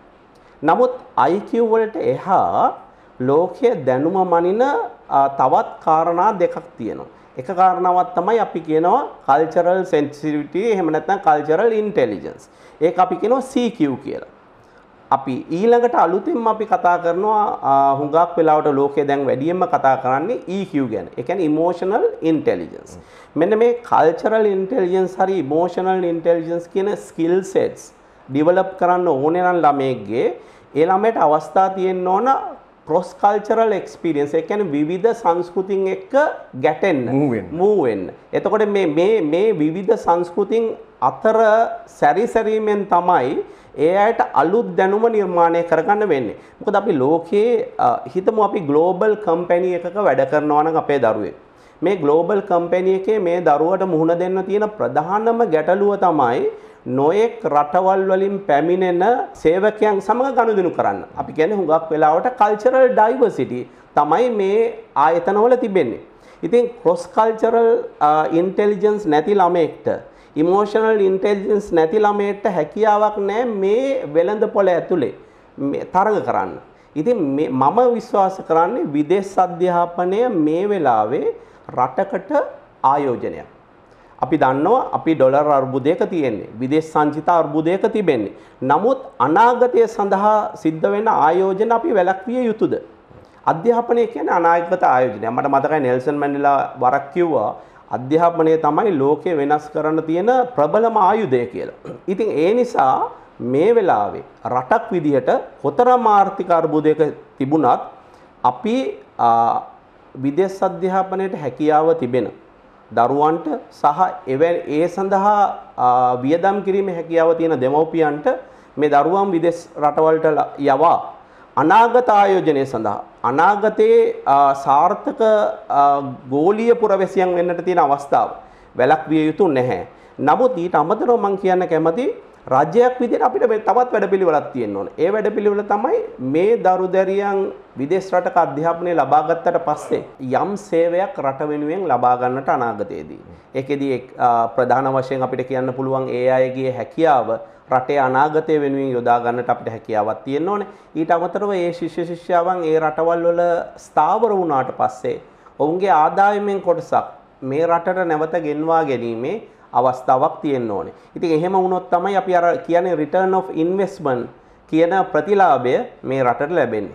නමුත් I Q වලට එහා ලෝකයේ දැනුම මනින තවත් කාරණා දෙකක් තියෙනවා. එක කාරණාවක් තමයි අපි කියනවා cultural sensitivity එහෙම නැත්නම් cultural intelligence. ඒක අපි කියනවා C Q කියලා. අපි ඊළඟට අලුතින්ම අපි කතා කරනවා හුඟක් වෙලාවට ලෝකයේ දැන් වැඩියෙන්ම කතා කරන්නේ E Q ගැන. ඒ කියන්නේ emotional intelligence. මෙන්න මේ cultural intelligence හරි emotional intelligence කියන skill sets develop කරන්න ඕනේ නම් ළමයෙක්ගේ ඒ ළමයට අවස්ථා තියෙන්න ඕන cross cultural experience. ඒ කියන්නේ විවිධ සංස්කෘතින් එක්ක ගැටෙන්න, move වෙන්න. එතකොට මේ මේ මේ විවිධ සංස්කෘතින් අතර සැරිසැරීමෙන් තමයි ඒ අයට අලුත් දැනුම නිර්මාණය කරගන්න වෙන්නේ. මොකද අපි ලෝකයේ හිතමු අපි ග්ලෝබල් කම්පැනි එකක වැඩ කරනවා නම් අපේ දරුවෙක්. මේ ග්ලෝබල් කම්පැනි එකේ මේ දරුවට මුහුණ දෙන්න තියෙන ප්‍රධානම ගැටලුව තමයි නොයෙක් රටවල් වලින් පැමිණෙන සේවකයන් සමග ගනුදෙනු කරන්න. අපි කියන්නේ හුඟක් වෙලාවට cultural diversity තමයි මේ ආයතනවල තිබෙන්නේ. ඉතින් cross cultural intelligence නැති ළමයෙක්ට emotional intelligence නැති ළමයට හැකියාවක් නැහැ මේ වෙළඳපොළ ඇතුලේ තරඟ කරන්න. ඉතින් මම විශ්වාස කරන්නේ විදේශ අධ්‍යාපනය මේ වෙලාවේ රටකට ආයෝජනයක්. අපි දන්නවා අපි ඩොලර් අර්බුදයක තියෙන්නේ. විදේශ සංචිත අර්බුදයක තිබෙන්නේ. නමුත් අනාගතය සඳහා සිද්ධ වෙන ආයෝජන අපි වැළැක්විය යුතුද? අධ්‍යාපනය කියන්නේ අනාගත ආයෝජනයක්. මට මතකයි නෙල්සන් මැන්ඩෙලා වරක් කිව්වා අධ්‍යාපනය තමයි ලෝකේ වෙනස් කරන්න තියෙන ප්‍රබලම ආයුධය කියලා. ඉතින් ඒ නිසා මේ වෙලාවේ රටක් විදිහට කොතරම් ආර්ථික අර්බුදයක තිබුණත් අපි විදේශ අධ්‍යාපනයට හැකියාව තිබෙන දරුවන්ට සහ ඒ සඳහා වියදම් කිරීමේ හැකියාව තියෙන දෙමව්පියන්ට මේ දරුවන් විදේශ රටවලට යවා අනාගත ආයෝජනය සඳහා අනාගතයේ සාර්ථක ගෝලීය පුරවැසියන් වෙන්නට තියෙන අවස්ථාව වැළැක්විය යුතු නැහැ. නමුත් ඊට අමතරව මම කියන්න කැමති රජයක් විදිහට අපිට මේ තවත් වැඩපිළිවෙලක් තියෙන්න ඕනේ. ඒ වැඩපිළිවෙල තමයි මේ දරුදැරියන් විදේශ රටක අධ්‍යාපනය ලබා ගත්තට පස්සේ යම් සේවයක් රට වෙනුවෙන් ලබා ගන්නට අනාගතයේදී. ඒකෙදී ප්‍රධාන වශයෙන් අපිට කියන්න පුළුවන් ඒ අයගේ හැකියාව රටේ අනාගතය වෙනුවෙන් යොදා ගන්නට අපිට හැකියාවක් තියෙන්න ඕනේ. ඊට අමතරව ඒ ශිෂ්‍ය ශිෂ්‍යාවන් ඒ රටවල් වල ස්ථාවර වුණාට පස්සේ ඔවුන්ගේ ආදායමෙන් කොටසක් මේ රටට නැවත ගෙන්වා ගැනීමේ අවස්ථාවක් තියෙන්න ඕනේ. ඉතින් එහෙම වුණොත් තමයි අපි අර කියන්නේ return of investment කියන ප්‍රතිලාභය මේ රටට ලැබෙන්නේ.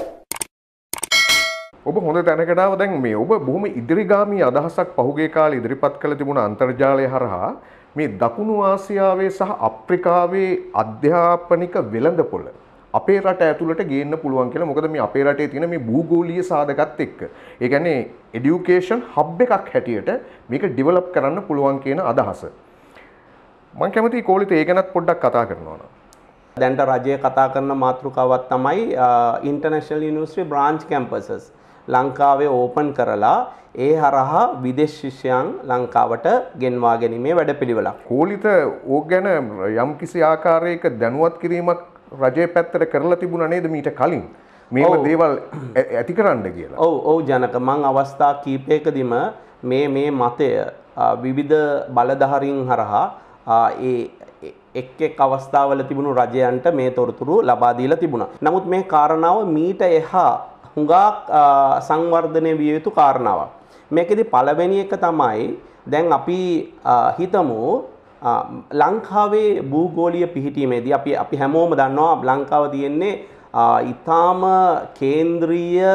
ඔබ හොඳ තැනකට ආව. දැන් මේ ඔබ බොහොම ඉදිරිගාමී අදහසක් පහුගිය කාලේ ඉදිරිපත් කළ තිබුණ අන්තර්ජාලය හරහා මේ දකුණු ආසියාවේ සහ අප්‍රිකාවේ අධ්‍යාපනික වෙළඳපොළ අපේ රට ඇතුළට ගේන්න පුළුවන් කියලා. මොකද මේ අපේ රටේ තියෙන මේ භූගෝලීය සාධකත් එක්ක ඒ කියන්නේ এডুকেෂන් හබ් එකක් හැටියට මේක ඩෙවලොප් කරන්න පුළුවන් කියන අදහස. මම කැමතියි කෝලිත ඒ ගැනත් පොඩ්ඩක් කතා කරනවා නම්.
දැන්ට රජය කතා කරන මාතෘකාවක් තමයි ඉන්ටර්නැෂනල් යුනිවර්සිටි බ්‍රාන්ච් කැම්පසස් ලංකාවේ ඕපන් කරලා ඒ හරහා විදේශ ශිෂ්‍යයන් ලංකාවට ගෙන්වා ගැනීමේ වැඩපිළිවෙලක්.
කෝලිත ඕක ගැන යම් කිසි ආකාරයක දැනුවත් කිරීමක් රජයේ පැත්තට කරලා තිබුණා නේද මීට කලින් මේව දේවල් ඇති කරන්න කියලා.
ඔව් ඔව් ජනක මං අවස්ථා කීපයකදීම මේ මේ මතය විවිධ බලධාරීන් හරහා ඒ එක් එක් අවස්ථාවල තිබුණු රජයන්ට මේ තොරතුරු ලබා දීලා තිබුණා. නමුත් මේ කාරණාව මීට එහා හුඟක් සංවර්ධනය විය යුතු කාරණාවක්. මේකෙදි පළවෙනි එක තමයි දැන් අපි හිතමු ලංකාවේ භූගෝලීය පිහිටීමේදී අපි අපි හැමෝම දන්නවා ලංකාව තියෙන්නේ ඊටාම කේන්ද්‍රීය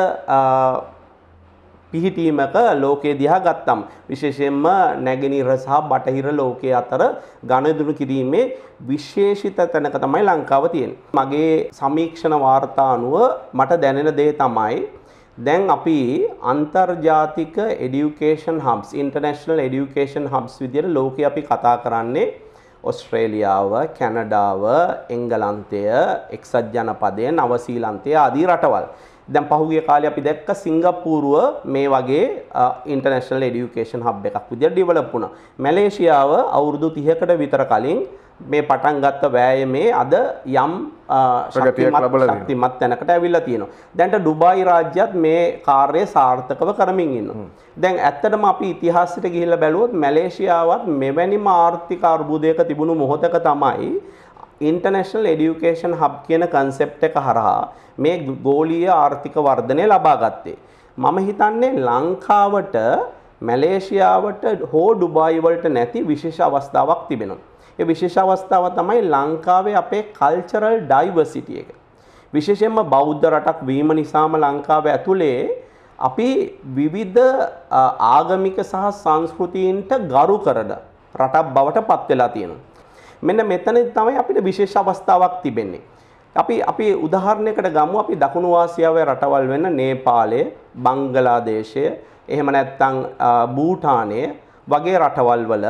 පිහිටීමක ලෝකයේ දිහා ගත්තම් විශේෂයෙන්ම නැගෙනහිර සහ බටහිර ලෝකයේ අතර ගනුදෙනු කිරීමේ විශේෂිත තැනක තමයි ලංකාව තියෙන්නේ. මගේ සමීක්ෂණ වාර්තා අනුව මට දැනෙන දේ තමයි දැන් අපි අන්තර්ජාතික education hubs international education hubs විදියට ලෝකයේ අපි කතා කරන්නේ ඔස්ට්‍රේලියාව, කැනඩාව, එංගලන්තය, එක්සත් ජනපදය, නවසීලන්තය ආදී රටවල්. දැන් පහුගිය කාලේ අපි දැක්ක සිංගප්පූරුව මේ වගේ ඉන්ටර්නැෂනල් එඩියුකේෂන් හබ් එකක් විදියට ඩෙවලොප් වුණා. මැලේසියාව අවුරුදු තිහකට විතර කලින් මේ පටන් ගත්ත වෑයමේ අද යම් ශක්තිමත් තැනකට ඇවිල්ලා තියෙනවා. දැන්ට ඩුබායි රාජ්‍යයත් මේ කාර්යය සාර්ථකව කරමින් ඉන්නවා. දැන් ඇත්තටම අපි ඉතිහාසයට ගිහිල්ලා බැලුවොත් මැලේසියාවත් මෙවැනිම ආර්ථික අර්බුදයක තිබුණු මොහොතක තමයි ඉන්ටර්නැෂනල් එඩියුකේෂන් හබ් කියන කන්සෙප්ට් එක හරහා මේ ගෝලීය ආර්ථික වර්ධනය ලබා ගත්තේ. මම හිතන්නේ ලංකාවට මැලේසියාවට හෝ ඩුබායි වලට නැති විශේෂ අවස්ථාවක් තිබෙනවා. ඒ විශේෂ අවස්ථාව තමයි ලංකාවේ අපේ කල්චරල් ඩයිවර්සිටි එක. විශේෂයෙන්ම බෞද්ධ රටක් වීම නිසාම ලංකාව ඇතුලේ අපි විවිධ ආගමික සහ සංස්කෘතීන්ට ගරු කරන රටක් බවට පත් වෙලා තියෙනවා. මෙන්න මෙතනදී තමයි අපිට විශේෂ අවස්ථාවක් තිබෙන්නේ. අපි අපි උදාහරණයකට ගමු අපි දකුණු ආසියාවේ රටවල් වෙන නේපාලය, බංගලාදේශය, එහෙම නැත්නම් භූටානය වගේ රටවල් වල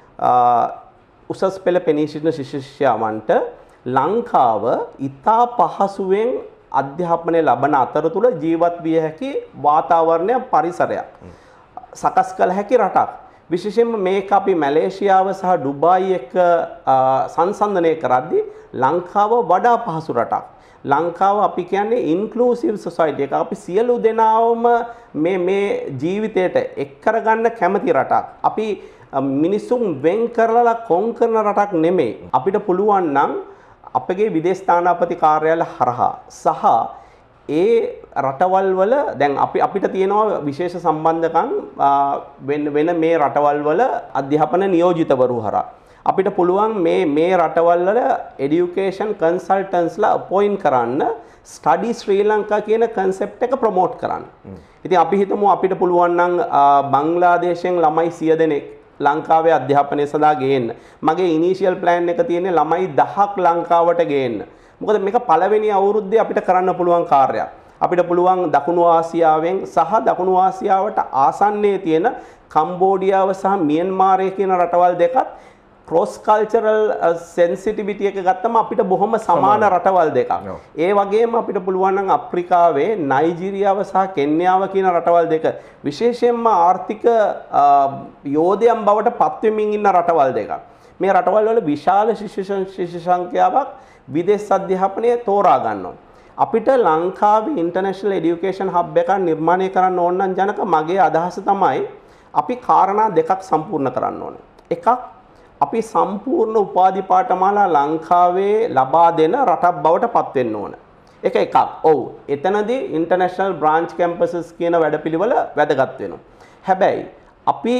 උසස් පෙළ පෙනී සිටින ශිෂ්‍යයන්ට ලංකාව ඉතා පහසුවෙන් අධ්‍යාපනය ලබන අතරතුර ජීවත් විය හැකි වාතාවරණය පරිසරයක් සකස් කළ හැකි රටක්. විශේෂයෙන්ම මේක අපි මැලේසියාව සහ ඩුබායි එක්ක සංසන්දනය කරද්දී ලංකාව වඩා පහසු රටක්. ලංකාව අපි කියන්නේ ඉන්ක්ලූසිව් සොසයිටි එකක්. අපි සියලු දෙනාම මේ මේ ජීවිතයට එක් කරගන්න කැමති රටක්. අපි මිනිසුන් වෙන් කරලා කොන් කරන රටක් නෙමෙයි. අපිට පුළුවන් නම් අපගේ විදේශ ස්ථානාපති කාර්යාල හරහා සහ ඒ රටවල් වල දැන් අපි අපිට තියෙනවා විශේෂ සම්බන්ධකම් වෙන වෙන මේ රටවල් වල අධ්‍යාපන නියෝජිතවරු හරහා අපිට පුළුවන් මේ මේ රටවල් වල এডুকেෂන් කන්සල්ටන්ට්ස්ලා අපොයින්ට් කරන්න ස්ටඩි ශ්‍රී ලංකා කියන කන්සෙප්ට් එක ප්‍රොමෝට් කරන්න. ඉතින් අපි හිතමු අපිට පුළුවන් නම් බංග්ලාදේශයෙන් ළමයි සිය දෙනෙක් ලංකාවේ අධ්‍යාපනය සඳහා ගේන්න. මගේ ඉනිෂියල් ප්ලෑන් එක තියෙන්නේ ළමයි දහයක් ලංකාවට ගේන්න. මොකද මේක පළවෙනි අවුරුද්දේ අපිට කරන්න පුළුවන් කාර්යයක්. අපිට පුළුවන් දකුණු ආසියාවෙන් සහ දකුණු ආසියාවට ආසන්නයේ තියෙන කම්බෝඩියාව සහ මියන්මාරය කියන රටවල් දෙකත් ක්‍රොස් කල්චරල් සෙන්සිටිවිටි එක ගත්තම අපිට බොහොම සමාන රටවල් දෙකක්. ඒ වගේම අපිට පුළුවන් නම් අප්‍රිකාවේ නයිජීරියාව සහ කෙන්යාව කියන රටවල් දෙක විශේෂයෙන්ම ආර්ථික යෝධයන් බවට පත් වෙමින් ඉන්න රටවල් දෙකක්. මේ රටවල් වල විශාල ශිෂ්‍ය ශිෂ්‍ය සංඛ්‍යාවක් විදේශ අධ්‍යාපනය තෝරා ගන්නවා. අපිට ලංකාවේ ඉන්ටර්නැෂනල් එඩියුකේෂන් හබ් එකක් නිර්මාණය කරන්න ඕන නම් ජනක මගේ අදහස තමයි අපි කාරණා දෙකක් සම්පූර්ණ කරන්න ඕන. එකක් අපි සම්පූර්ණ උපාධි පාඨමාලා ලංකාවේ ලබා දෙන රටක් බවට පත් වෙන්න ඕන. ඒක එකක්. ඔව්. එතනදී ඉන්ටර්නැෂනල් බ්‍රාන්ච් කැම්පසස් කියන වැඩපිළිවෙල වැදගත් වෙනවා. හැබැයි අපි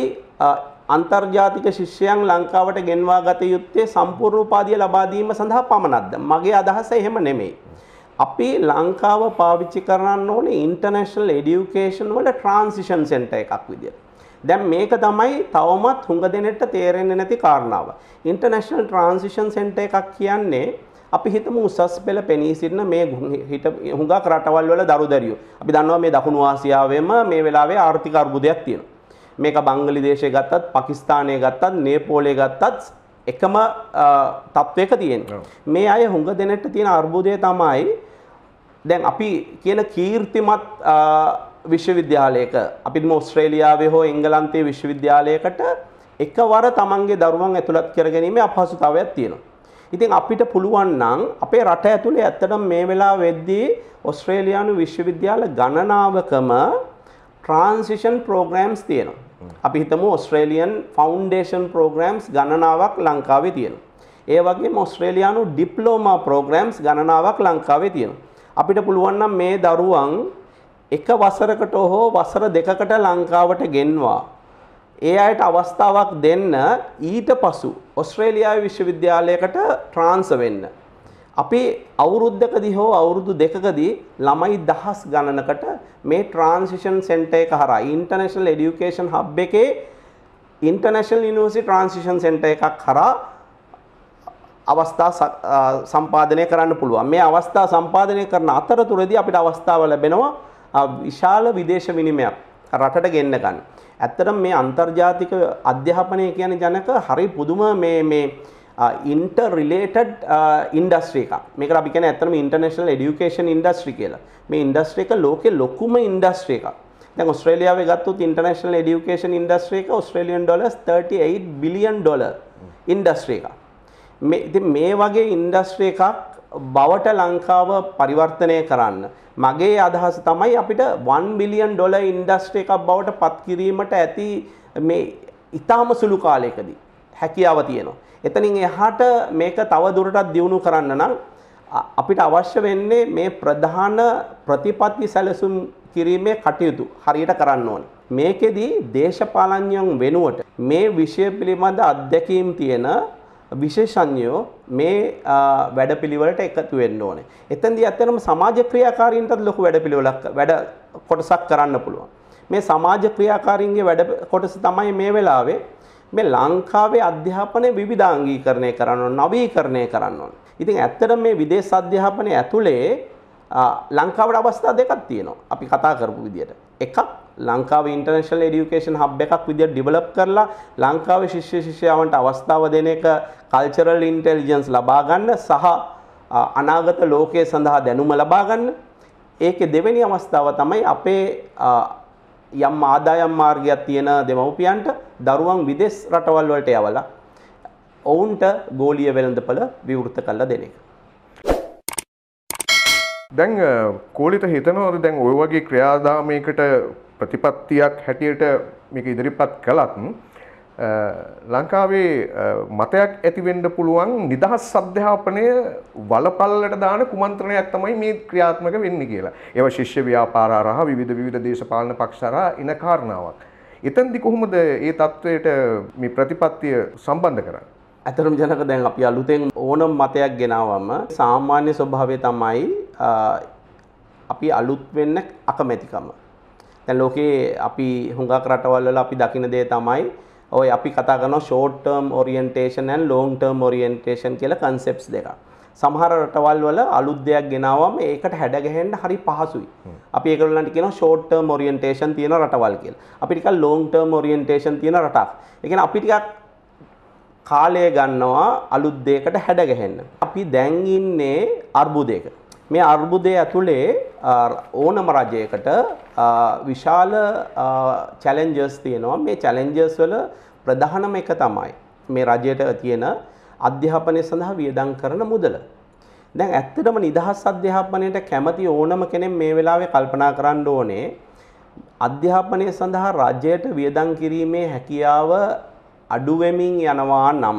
අන්තර්ජාතික ශිෂ්‍යයන් ලංකාවට ගෙන්වා ගත යුත්තේ සම්පූර්ණ උපාධිය ලබා දීම සඳහා පමණක්ද? මගේ අදහස එහෙම නෙමෙයි. අපි ලංකාව පාවිච්චි කරන්න ඕනේ ඉන්ටර්නැෂනල් එඩියුකේෂන් වල ට්‍රාන්සිෂන් සෙන්ටර් එකක් විදියට. දැන් මේක තමයි තවමත් හුඟ දෙනෙක්ට තේරෙන්නේ නැති කාරණාව. ඉන්ටර්නැෂනල් ට්‍රාන්සිෂන් සෙන්ටර් එකක් කියන්නේ අපි හිතමු උසස් පෙළ පෙනී සිටින මේ හිට හුඟක් රටවල් වල දරුදරියෝ. අපි දන්නවා මේ දකුණු ආසියාවේම මේ වෙලාවේ ආර්ථික අර්බුදයක් තියෙනවා. මේක බංග්ලාදේශය ගත්තත්, පාකිස්තානය ගත්තත්, නේපාලය ගත්තත් එකම තත්වයක තියෙනවා. මේ අය හුඟ දෙනෙක්ට තියෙන අර්බුදය තමයි දැන් අපි කියන කීර්තිමත් විශ්වවිද්‍යාලයක අපිට ඕස්ට්‍රේලියාවේ හෝ එංගලන්තයේ විශ්වවිද්‍යාලයකට එකවර තමන්ගේ දරුවන් ඇතුළත් කරගැනීමේ අපහසුතාවයක් තියෙනවා. ඉතින් අපිට පුළුවන් නම් අපේ රට ඇතුලේ ඇත්තටම මේ වෙලාව වෙද්දී ඕස්ට්‍රේලියානු විශ්වවිද්‍යාල ගණනාවකම ට්‍රාන්සිෂන් ප්‍රෝග්‍රෑම්ස් තියෙනවා. අපි හිතමු ඕස්ට්‍රේලියන් ෆවුන්ඩේෂන් ප්‍රෝග්‍රෑම්ස් ගණනාවක් ලංකාවේ තියෙනවා. ඒ වගේම ඕස්ට්‍රේලියානු ඩිප්ලෝමා ප්‍රෝග්‍රෑම්ස් ගණනාවක් ලංකාවේ තියෙනවා. අපිට පුළුවන් නම් මේ දරුවන් එක වසරකට හෝ වසර දෙකකට ලංකාවට ගෙන්වා ඒ අයට අවස්ථාවක් දෙන්න ඊට පසු ඕස්ට්‍රේලියාවේ විශ්වවිද්‍යාලයකට ට්‍රාන්ස්ෆර් වෙන්න. අපි අවුරුද්දකදී හෝ අවුරුදු දෙකකදී ළමයි දහස් ගණනකට මේ ට්‍රාන්සිෂන් සෙන්ටර් එක හරහා ඉන්ටර්නැෂනල් එඩියුකේෂන් හබ් එකේ ඉන්ටර්නැෂනල් යුනිවර්සිටි ට්‍රාන්සිෂන් සෙන්ටර් එකක් හරහා අවස්ථා සම්පාදනය කරන්න පුළුවන්. මේ අවස්ථා සම්පාදනය කරන අතරතුරදී අපිට අවස්ථාව ලැබෙනවා විශාල විදේශ විනිමයක් රටට ගෙන්න ගන්න. ඇත්තටම මේ අන්තර්ජාතික අධ්‍යාපනය කියන්නේ ජනක හරි පුදුම මේ මේ ඉන්ටර් රිලේටඩ් ඉන්ඩස්ට්‍රි එකක්. මේකට අපි කියන්නේ ඇත්තටම ඉන්ටර්නැෂනල් එඩියුකේෂන් ඉන්ඩස්ට්‍රි කියලා. මේ ඉන්ඩස්ට්‍රි එක ලෝකේ ලොකුම ඉන්ඩස්ට්‍රි එකක්. දැන් ඕස්ට්‍රේලියාවේ ගත්තොත් ඉන්ටර්නැෂනල් එඩියුකේෂන් ඉන්ඩස්ට්‍රි එක Australian dollars thirty-eight billion dollar industry එකක්. මේ ඉතින් මේ වගේ ඉන්ඩස්ට්‍රි එකක් බවට ලංකාව පරිවර්තනය කරන්න මගේ අදහස තමයි අපිට one බිලියන් ඩොලර් ඉන්ඩස්ට්‍රි එකක් බවට පත් කිරීමට ඇති මේ ඊටාම සුළු කාලයකදී හැකියාව තියෙනවා. එතනින් එහාට මේක තව දුරටත් දියුණු කරන්න නම් අපිට අවශ්‍ය වෙන්නේ මේ ප්‍රධාන ප්‍රතිපත්ති සැලසුම් කිරීමේ කටයුතු හරියට කරන්න ඕනේ. මේකෙදි දේශපාලඥයන් වෙනුවට මේ විෂය පිළිබඳ අත්දැකීම් තියෙන විශේෂඥයෝ මේ වැඩපිළිවෙලට එකතු වෙන්න ඕනේ. එතෙන්දී ඇත්තටම සමාජ ක්‍රියාකාරීන්ටත් ලොකු වැඩපිළිවෙලක් වැඩ කොටසක් කරන්න පුළුවන්. මේ සමාජ ක්‍රියාකාරීන්ගේ වැඩ කොටස තමයි මේ වෙලාවේ මේ ලංකාවේ අධ්‍යාපනය විවිධාංගීකරණය කරන්න ඕන, නවීකරණය කරන්න ඕන. ඉතින් ඇත්තටම මේ විදේශ අධ්‍යාපනය ඇතුලේ ලංකාවට අවස්ථා දෙකක් තියෙනවා. අපි කතා කරපු විදිහට. එකක් ලංකාවේ ඉන්ටර්නැෂනල් එඩියුකේෂන් හබ් එකක් විදිහට ඩෙවලොප් කරලා ලංකාවේ ශිෂ්‍ය ශිෂ්‍යාවන්ට අවස්ථාව දෙන එක කල්චරල් ඉන්ටෙලිජන්ස් ලබා ගන්න සහ අනාගත ලෝකයේ සඳහා දැනුම ලබා ගන්න. ඒකේ දෙවෙනි අවස්ථාව තමයි අපේ යම් ආදායම් මාර්ගයක් තියෙන දෙමව්පියන්ට දරුවන් විදේශ රටවල් වලට යවලා ඔවුන්ට ගෝලීය වෙළඳපළ විවෘත කරලා දෙන එක.
දැන් කෝලිත හිතනවාද දැන් ওই වගේ ක්‍රියාදාමයකට ප්‍රතිපත්තියක් හැටියට මේක ඉදිරිපත් කළත් ලංකාවේ මතයක් ඇති වෙන්න පුළුවන් නිදහස් අධ්‍යාපනය වලපල්ලට දාන කුමන්ත්‍රණයක් තමයි මේ ක්‍රියාත්මක වෙන්නේ කියලා. ඒව ශිෂ්‍ය ව්‍යාපාර හරහා විවිධ විවිධ දේශපාලන පක්ෂ හරහා ඉන කාරණාවක්. එතෙන්දි කොහොමද මේ தത്വයට මේ ප්‍රතිපත්තිය සම්බන්ධ කරන්නේ?
ඇතරම් ජනක දැන් අපි අලුතෙන් ඕනම් මතයක් ගෙනාවම සාමාන්‍ය ස්වභාවය තමයි අපි අලුත් වෙන්න අකමැතිකම. දැන් ලෝකේ අපි හුඟක් රටවල් වල අපි දකින දේ තමයි ඔය අපි කතා කරනවා short term orientation and long term orientation කියලා concepts දෙකක්. සමහර රටවල් වල අලුත් දෙයක් ගෙනාවම ඒකට හැඩ ගැහෙන්න හරි පහසුයි. අපි ඒගොල්ලන්ට කියනවා short term orientation තියෙන රටවල් කියලා. අපි ටිකක් long term orientation තියෙන රටක්. ඒ කියන්නේ අපි ටිකක් කාලය ගන්නවා අලුත් දෙයකට හැඩ ගැහෙන්න. අපි දැන් ඉන්නේ අර්බුදයක. මේ අර්බුදය ඇතුලේ ඕනම රජයකට විශාල චැලෙන්ජර්ස් තියෙනවා. මේ චැලෙන්ජර්ස් වල ප්‍රධානම එක තමයි මේ රජයට තියෙන අධ්‍යාපනය සඳහා වියදම් කරන මුදල. දැන් ඇත්තටම නිදහස් අධ්‍යාපනයට කැමති ඕනම කෙනෙක් මේ වෙලාවේ කල්පනා කරන්න ඕනේ අධ්‍යාපනය සඳහා රජයට වියදම් කිරීමේ හැකියාව අඩු වෙමින් යනවා නම්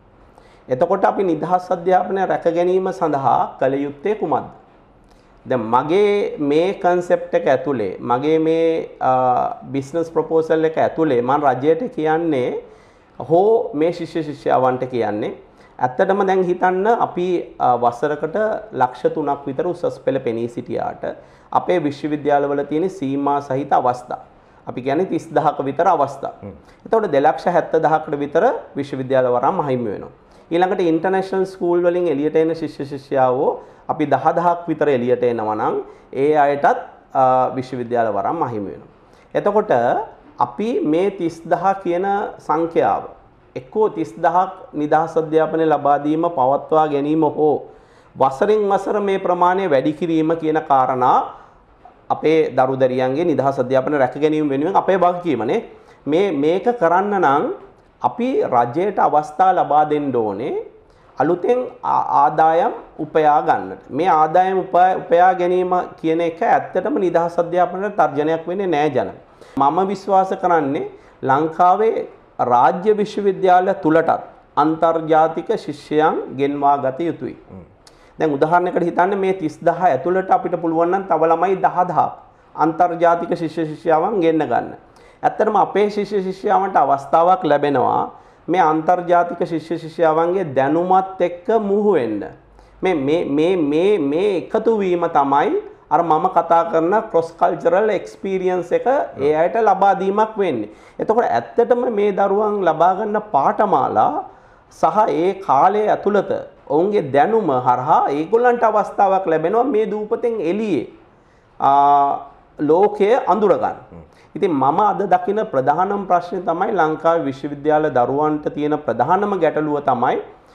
එතකොට අපි නිදහස් අධ්‍යාපනය රැක ගැනීම සඳහා කළ යුත්තේ කුමක්ද? දැන් මගේ මේ concept එක ඇතුලේ මගේ මේ business proposal එක ඇතුලේ මම රජයට කියන්නේ හෝ මේ ශිෂ්‍ය ශිෂ්‍යාවන්ට කියන්නේ ඇත්තටම දැන් හිතන්න අපි වසරකට ලක්ෂ තුනක් විතර උසස් පෙළ පෙනී සිටියාට අපේ විශ්වවිද්‍යාලවල තියෙන සීමා සහිත අවස්ථා අපි කියන්නේ තිස් දහසක විතර අවස්ථා. එතකොට දෙලක්ෂ හැත්තෑ දහසකට විතර විශ්වවිද්‍යාල වරම් අහිමි වෙනවා. ඊළඟට ඉන්ටර්නැෂනල් ස්කූල් වලින් එළියට එන ශිෂ්‍ය ශිෂ්‍යාවෝ අපි දහ දහසක් විතර එළියට එනවා නම් ඒ අයටත් විශ්වවිද්‍යාල වරම් අහිමි වෙනවා. එතකොට අපි මේ තිස් දහස කියන සංඛ්‍යාව එක්කෝ තිස් දහසක් නිදහස් අධ්‍යාපනය ලබා දීම පවත්වා ගැනීම හෝ වසරෙන් වසර මේ ප්‍රමාණය වැඩි කිරීම කියන කාරණා අපේ දරුදරියන්ගේ නිදහස් අධ්‍යාපනය රැක ගැනීම වෙනුවෙන් අපේ වගකීමනේ. මේ මේක කරන්න නම් අපි රජයට අවස්ථා ලබා දෙන්න ඕනේ අලුතෙන් ආදායම් උපයා ගන්නට. මේ ආදායම් උපයා ගැනීම කියන එක ඇත්තටම නිදහස් අධ්‍යාපනයට තර්ජනයක් වෙන්නේ නැහැ ජන. මම විශ්වාස කරන්නේ ලංකාවේ රාජ්‍ය විශ්වවිද්‍යාල තුලටත් අන්තර්ජාතික ශිෂ්‍යයන් ගෙන්වා ගත යුතුයි. දැන් උදාහරණයකට හිතන්න මේ තිස් දහස ඇතුළට අපිට පුළුවන් නම් තව ළමයි දහ දහසක් අන්තර්ජාතික ශිෂ්‍ය ශිෂ්‍යාවන් ගෙන්න ගන්න. ඇත්තටම අපේ ශිෂ්‍ය ශිෂ්‍යාවන්ට අවස්ථාවක් ලැබෙනවා මේ අන්තර්ජාතික ශිෂ්‍ය ශිෂ්‍යාවන්ගේ දැනුමත් එක්ක මුහු වෙන්න. මේ මේ මේ මේ මේ එකතු වීම තමයි අර මම කතා කරන ක්‍රොස් කල්චරල් එක්ස්පීරියන්ස් එක ඒ අයට ලබා දීමක් වෙන්නේ. එතකොට ඇත්තටම මේ දරුවන් ලබා ගන්න පාඨමාලා සහ ඒ කාලය ඇතුළත ඔවුන්ගේ දැනුම හරහා ඒගොල්ලන්ට අවස්ථාවක් ලැබෙනවා මේ දූපතෙන් එළියේ ලෝකය අඳුර ගන්න. ඉතින් මම අද දකින ප්‍රධානම ප්‍රශ්නේ තමයි ලංකාවේ විශ්වවිද්‍යාල දරුවන්ට තියෙන ප්‍රධානම ගැටලුව තමයි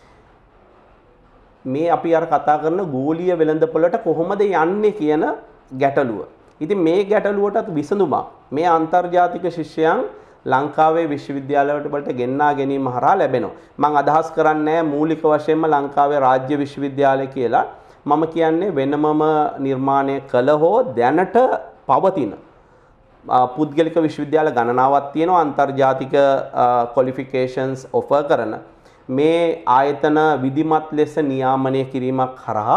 මේ අපි අර කතා කරන ගෝලීය වෙළඳපොළට කොහොමද යන්නේ කියන ගැටලුව. ඉතින් මේ ගැටලුවටත් විසඳුමක් මේ අන්තර්ජාතික ශිෂ්‍යයන් ලංකාවේ විශ්වවිද්‍යාලවලට වලට ගෙන්වා ගැනීම හරහා ලැබෙනවා. මම අදහස් කරන්නේ මූලික වශයෙන්ම ලංකාවේ රාජ්‍ය විශ්වවිද්‍යාලය කියලා. මම කියන්නේ වෙනමම නිර්මාණය කළ හෝ දැනට පවතින පුද්ගලික විශ්වවිද්‍යාල ගණනාවක් තියෙනවා අන්තර්ජාතික ක්වොලිෆිකේෂන්ස් ඔෆර් කරන මේ ආයතන විධිමත් ලෙස නියාමනය කිරීමක් කරහා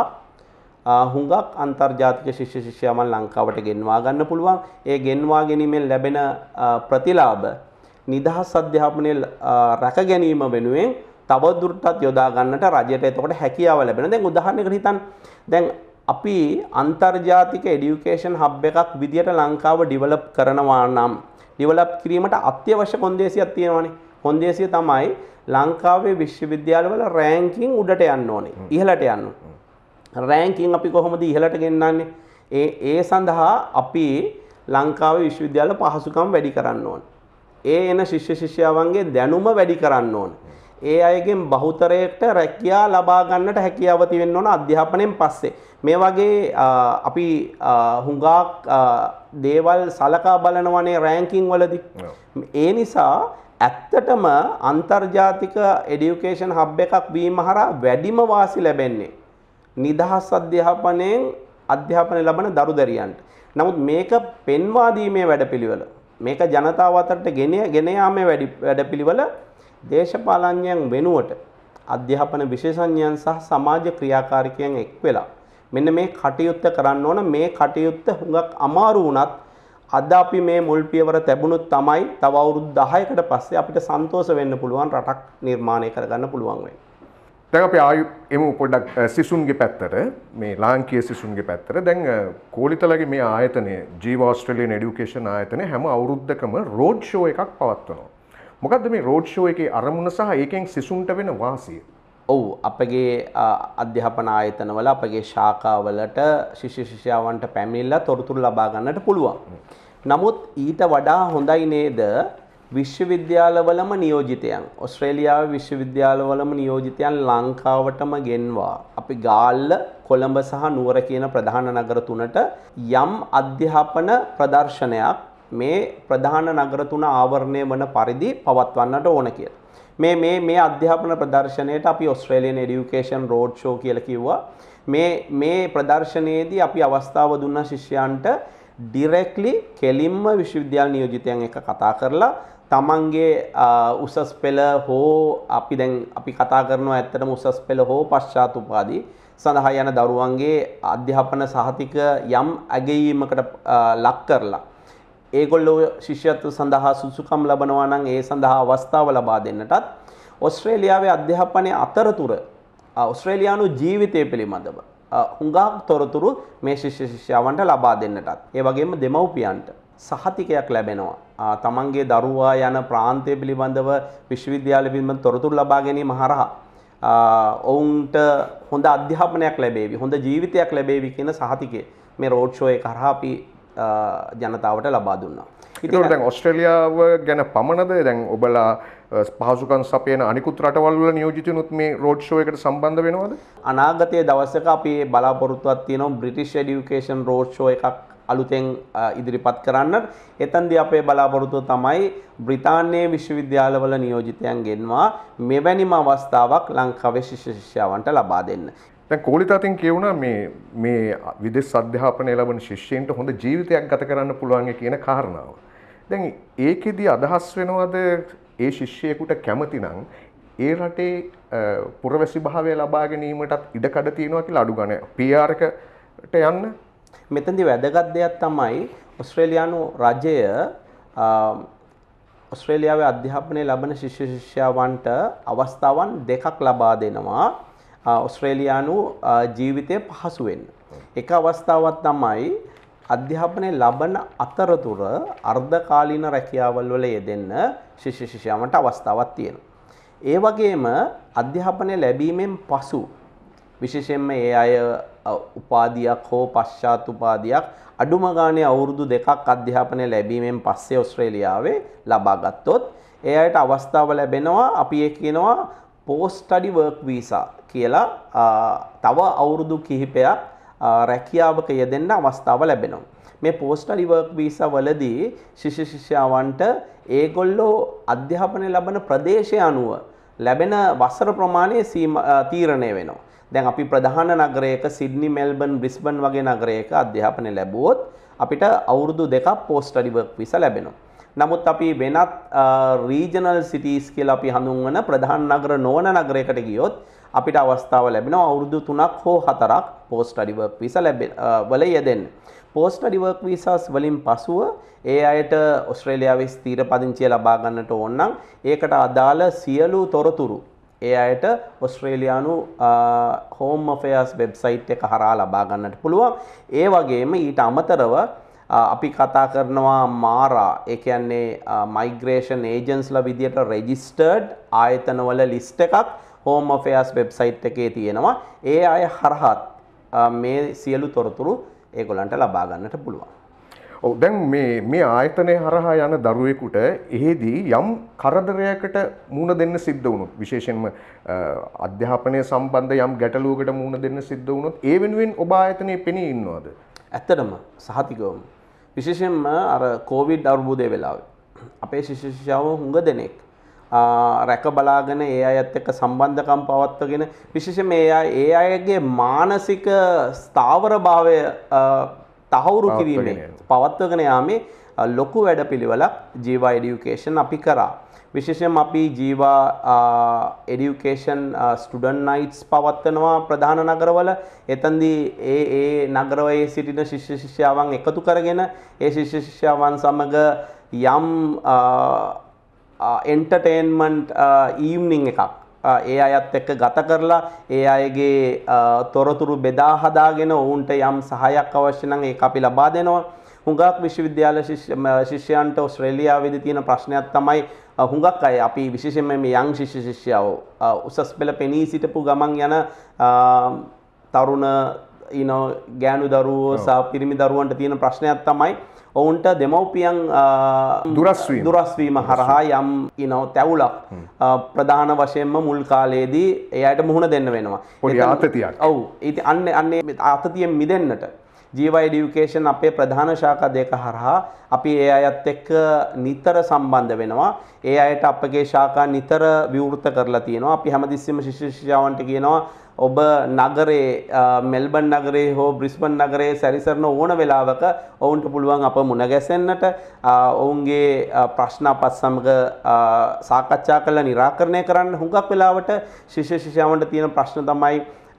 හුඟක් අන්තර්ජාතික ශිෂ්‍ය ශිෂ්‍යාවන් ලංකාවට ගෙන්වා ගන්න පුළුවන්. ඒ ගෙන්වා ගැනීමෙන් ලැබෙන ප්‍රතිලාභ නිදහස් අධ්‍යාපනය රැක ගැනීම වෙනුවෙන් තවදුරටත් යොදා ගන්නට රජයට එතකොට හැකියාව ලැබෙනවා. දැන් උදාහරණයකට හිතන්න. දැන් අපි අන්තර්ජාතික එඩියුකේෂන් හබ් එකක් විදියට ලංකාව ඩිවලොප් කරනවා නම් ඩිවලොප් කිරීමට අත්‍යවශ්‍ය කොන්දේසියක් තියෙනවානේ. කොන්දේසිය තමයි ලංකාවේ විශ්වවිද්‍යාලවල රෑන්කින් උඩට යන්න ඕනේ. ඉහළට යන්න. රෑන්කින් අපි කොහොමද ඉහළට ගෙන්නන්නේ? ඒ ඒ සඳහා අපි ලංකාවේ විශ්වවිද්‍යාල පහසුකම් වැඩි කරන්න ඕනේ. ඒ එන ශිෂ්‍ය ශිෂ්‍යාවන්ගේ දැනුම වැඩි කරන්න ඕනේ. ඒ අයගෙන් බහුතරයට රැකියාව ලබා ගන්නට හැකියාව තියෙන්න ඕන අධ්‍යාපනයෙන් පස්සේ. මේ වගේ අපි හුඟක් දේවල් සලකා බලනවනේ රෑන්කින් වලදී. ඒ නිසා ඇත්තටම අන්තර්ජාතික එඩියුකේෂන් හබ් එකක් වීම හරහා වැඩිම වාසි ලැබෙන්නේ නිදහස් අධ්‍යාපනයෙන් අධ්‍යාපනය ලබන දරුදරියන්ට. නමුත් මේක පෙන්වා දීමේ වැඩපිළිවෙල මේක ජනතාව අතරට ගෙන ගෙන යාමේ වැඩපිළිවෙල දේශපාලඥයන් වෙනුවට අධ්‍යාපන විශේෂඥයන් සහ සමාජ ක්‍රියාකාරිකයන් එක් වෙලා මෙන්න මේ කටයුත්ත කරන්න ඕන. මේ කටයුත්ත හුඟක් අමාරු වුණත් අද අපි මේ මුල් පියවර ලැබුණොත් තමයි තව අවුරුදු දහයකට පස්සේ අපිට සන්තෝෂ වෙන්න පුළුවන් රටක් නිර්මාණය කරගන්න පුළුවන් වෙන්නේ.
දැන් අපි ආයු එමු පොඩ්ඩක් සිසුන්ගේ පැත්තට මේ ලාංකීය සිසුන්ගේ පැත්තට. දැන් කෝලිතලගේ මේ ආයතනය ජීවා ඕස්ට්‍රේලියන් එඩියුකේෂන් ආයතනය හැම අවුරුද්දකම රෝඩ් ෂෝ එකක් පවත්වනවා. මොකද්ද මේ රෝඩ් ෂෝ එකේ අරමුණ සහ ඒකෙන් සිසුන්ට වෙන වාසිය?
ඔව් අපගේ අධ්‍යාපන ආයතනවල අපගේ ශාඛාවලට ශිෂ්‍ය ශිෂ්‍යාවන්ට පැමිණිලා තොරතුරු ලබා ගන්නට පුළුවන්. නමුත් ඊට වඩා හොඳයි නේද විශ්වවිද්‍යාලවලම නියෝජිතයන් ඕස්ට්‍රේලියාවේ විශ්වවිද්‍යාලවලම නියෝජිතයන් ලංකාවටම ගෙන්වා අපි ගාල්ල කොළඹ සහ නුවර කියන ප්‍රධාන නගර තුනට යම් අධ්‍යාපන ප්‍රදර්ශනයක් මේ ප්‍රධාන නගර තුන ආවරණය වන පරිදි පවත්වන්නට ඕන කියලා. මේ මේ මේ අධ්‍යාපන ප්‍රදර්ශනයට අපි ඔස්ට්‍රේලියන් එඩියුකේෂන් රෝඩ් ෂෝ කියලා කිව්වා. මේ මේ ප්‍රදර්ශනයේදී අපි අවස්ථාව දුන්න ශිෂ්‍යයන්ට ඩිරෙක්ට්ලි කෙලින්ම විශ්වවිද්‍යාල නියෝජිතයන් එක්ක කතා කරලා තමන්ගේ උසස් පෙළ හෝ අපි දැන් අපි කතා කරනවා ඇත්තටම උසස් පෙළ හෝ පශ්චාත් උපාධි සඳහා යන දරුවන්ගේ අධ්‍යාපන සහතික යම් අගයීමකට ලක් කරලා ඒගොල්ලෝ ශිෂ්‍යත්ව සඳහා සුසුකම් ලබනවා නම් ඒ සඳහා අවස්ථාව ලබා දෙන්නටත් ඔස්ට්‍රේලියාවේ අධ්‍යාපනයේ අතරතුර ඔස්ට්‍රේලියානු ජීවිතය පිළිබඳව හුඟක් තොරතුරු මේ ශිෂ්‍ය ශිෂ්‍යාවන්ට ලබා දෙන්නටත් ඒ වගේම දෙමව්පියන්ට සහතිකයක් ලැබෙනවා. තමන්ගේ දරුවා යන ප්‍රාන්තය පිළිබඳව විශ්වවිද්‍යාල පිළිබඳව තොරතුරු ලබා ගැනීම හරහා ඔවුන්ට හොඳ අධ්‍යාපනයක් ලැබේවි, හොඳ ජීවිතයක් ලැබේවි කියන සහතිකය මේ රෝඩ් ෂෝ එක හරහා අපි ජනතාවට ලබා දුන්නා.
ඉතින් දැන් ඔස්ට්‍රේලියාව ගැන පමණද දැන් ඔබලා පහසුකම් සපයන අනිකුත් රටවල් වල නියෝජිතුනුත් මේ රෝඩ් ෂෝ එකට සම්බන්ධ වෙනවද?
අනාගතයේ දවසක අපි බලාපොරොත්තුවක් තියෙනවා බ්‍රිටිෂ් එඩියුකේෂන් රෝඩ් ෂෝ එකක් අලුතෙන් ඉදිරිපත් කරන්න. එතෙන්දී අපේ බලාපොරොත්තුව තමයි බ්‍රිතාන්‍යයේ විශ්වවිද්‍යාලවල නියෝජිතයන් ගෙන්වා මෙවැනිම අවස්ථාවක් ලංකාවේ ශිෂ්‍ය ශිෂ්‍යාවන්ට ලබා දෙන්න.
දැන් කෝලිතාතින් කියුණා මේ මේ විදේශ අධ්‍යාපනය ලබන ශිෂ්‍යයින්ට හොඳ ජීවිතයක් ගත කරන්න පුළුවන් කියන කාරණාව. දැන් ඒකෙදි අදහස් වෙනවද ඒ ශිෂ්‍යයෙකුට කැමති නම් ඒ රටේ පුරවැසි භාවය ලබා ගැනීමටත් ඉඩකඩ තියෙනවා කියලා අඩු ගන්න පී ආර් එකට යන්න?
මෙතනදී වැදගත් දෙයක් තමයි ඔස්ට්‍රේලියානු රජය ඔස්ට්‍රේලියාවේ අධ්‍යාපනය ලබන ශිෂ්‍ය ශිෂ්‍යාවන්ට අවස්ථාවන් දෙකක් ලබා දෙනවා ඔස්ට්‍රේලියානු ජීවිතය පහසු වෙන්න. එක අවස්ථාවක් තමයි අධ්‍යාපනය ලබන අතරතුර අර්ධකාලීන රැකියාවල් වල යෙදෙන්න ශිෂ්‍ය ශිෂ්‍යාවන්ට අවස්ථාවක් තියෙනවා. ඒ වගේම අධ්‍යාපනය ලැබීමෙන් පසු විශේෂයෙන්ම ඒ අය උපාධියක් හෝ පශ්චාත් උපාධියක් අඩුම ගානේ අවුරුදු දෙකක් අධ්‍යාපනය ලැබීමෙන් පස්සේ ඔස්ට්‍රේලියාවේ ලබා ගත්තොත් ඒ අයට අවස්ථාව ලැබෙනවා අපි ඒ කියනවා post study work visa කියලා තව අවුරුදු කිහිපයක් රැකියාවක යෙදෙන්න අවස්ථාව ලැබෙනවා. මේ post study work visa වලදී ශිෂ්‍ය ශිෂ්‍යාවන්ට ඒගොල්ලෝ අධ්‍යාපනය ලබන ප්‍රදේශය අනුව ලැබෙන වසර ප්‍රමාණය තීරණය වෙනවා. දැන් අපි ප්‍රධාන නගරයක සිඩ්නි මෙල්බන් බ්‍රිස්බන් වගේ නගරයක අධ්‍යාපනය ලැබුවොත් අපිට අවුරුදු දෙකක් post study work visa ලැබෙනවා. නමුත් අපි වෙනත් රීජනල් සිටීස් කියලා අපි හඳුන්වන ප්‍රධාන නගර නොවන නගරයකට ගියොත් අපිට අවස්ථාව ලැබෙනවා අවුරුදු තුනක් හෝ හතරක් post study work visa ලැබෙන වල යෙදෙන්න. post study work visas වලින් පසුව ඒ අයට ඔස්ට්‍රේලියාවේ ස්ථීර පදිංචිය ලබා ගන්නට ඕන නම් ඒකට අදාළ සියලු තොරතුරු ඒ අයට ඔස්ට්‍රේලියානු හෝම් අෆෙයාර්ස් වෙබ්සයිට් එක හරහා ලබා ගන්නට පුළුවන්. ඒ වගේම ඊට අමතරව අපි කතා කරනවා මාරා ඒ කියන්නේ මයිග්‍රේෂන් ඒජන්ට්ස්ලා විදියට රෙජිස්ටර්ඩ් ආයතනවල ලිස්ට් එකක් හෝම් අෆෙයාර්ස් වෙබ්සයිට් එකේ තියෙනවා. ඒ අය හරහා මේ සියලු තොරතුරු ඒගොල්ලන්ට ලබා ගන්නට පුළුවන්.
ඔව් දැන් මේ මේ ආයතනයේ හරහා යන දරුවෙකුට එහෙදී යම් කරදරයකට මුහුණ දෙන්න සිද්ධ වුණොත් විශේෂයෙන්ම අධ්‍යාපනය සම්බන්ධ යම් ගැටලුවකට මුහුණ දෙන්න සිද්ධ වුණොත් ඒ වෙනුවෙන් ඔබ ආයතනයේ පෙනී ඉන්නවද?
ඇත්තටම සහතිකවම විශේෂයෙන්ම අර කොවිඩ් අර්බුදයේ වෙලාවේ අපේ ශිෂ්‍ය ශිෂ්‍යාවෝ හුඟ දෙනෙක් රැක බලාගෙන ඒ අයත් එක්ක සම්බන්ධකම් පවත්වාගෙන විශේෂයෙන්ම ඒ අය ඒ අයගේ මානසික ස්ථාවරභාවය තහවුරු කිරීමේ පවත්වගෙන යාමේ ලොකු වැඩපිළිවෙලක් ජීවා එඩියුකේෂන් අපි කරා. විශේෂයෙන්ම අපි ජීවා එඩියුකේෂන් ස්ටුඩන්ට් නයිට්ස් පවත්වනවා ප්‍රධාන නගරවල. එතෙන්දී ඒ ඒ නගරවල සිටින ශිෂ්‍ය ශිෂ්‍යාවන් එකතු කරගෙන ඒ ශිෂ්‍ය ශිෂ්‍යාවන් සමග යම් එන්ටර්ටේන්මන්ට් ඊවනිං එකක් ඒ අයත් එක්ක ගත කරලා ඒ අයගේ තොරතුරු බෙදා හදාගෙන ඔවුන්ට යම් සහායක් අවශ්‍ය නම් ඒක අපි ලබා දෙනවා. හුඟක් විශ්වවිද්‍යාල ශිෂ්‍යයන්ට ඔස්ට්‍රේලියාවේදී තියෙන ප්‍රශ්නයක් තමයි හුඟක් අය අපි විශේෂයෙන්ම මේ යං ශිෂ්‍ය ශිෂ්‍යයෝ උසස් පෙළ පෙනී සිටපු ගමන් යන තරුණ you know ගෑනු දරුවෝ සහ පිරිමි දරුවන්ට තියෙන ප්‍රශ්නයක් තමයි ඔවුන්ට දෙමව්පියන් දුරස් වීම හරහා යම් you know තැවුලක් ප්‍රධාන වශයෙන්ම මුල් කාලයේදී එයාට මුහුණ දෙන්න වෙනවා.
පොඩි ආතතියක්.
ඔව්. ඉතින් අන්න අන්නේ ආතතියෙන් මිදෙන්නට ජීවා එඩියුකේෂන් අපේ ප්‍රධාන ශාඛා දෙක හරහා අපි ඒ අයත් එක්ක නිතර සම්බන්ධ වෙනවා. ඒ අයට අපගේ ශාඛා නිතර විවෘත කරලා තියෙනවා. අපි හැමතිස්සෙම ශිෂ්‍ය ශිෂ්‍යාවන්ට කියනවා ඔබ නගරේ මෙල්බන් නගරේ හෝ බ්‍රිස්බන් නගරේ සැරිසරන ඕන වෙලාවක ඔවුන්ට පුළුවන් අප මුණ ගැසෙන්නට ඔවුන්ගේ ප්‍රශ්න අපත් සමග සාකච්ඡා කරලා නිරාකරණය කරන්න. හුඟක් වෙලාවට ශිෂ්‍ය ශිෂ්‍යාවන්ට තියෙන ප්‍රශ්න තමයි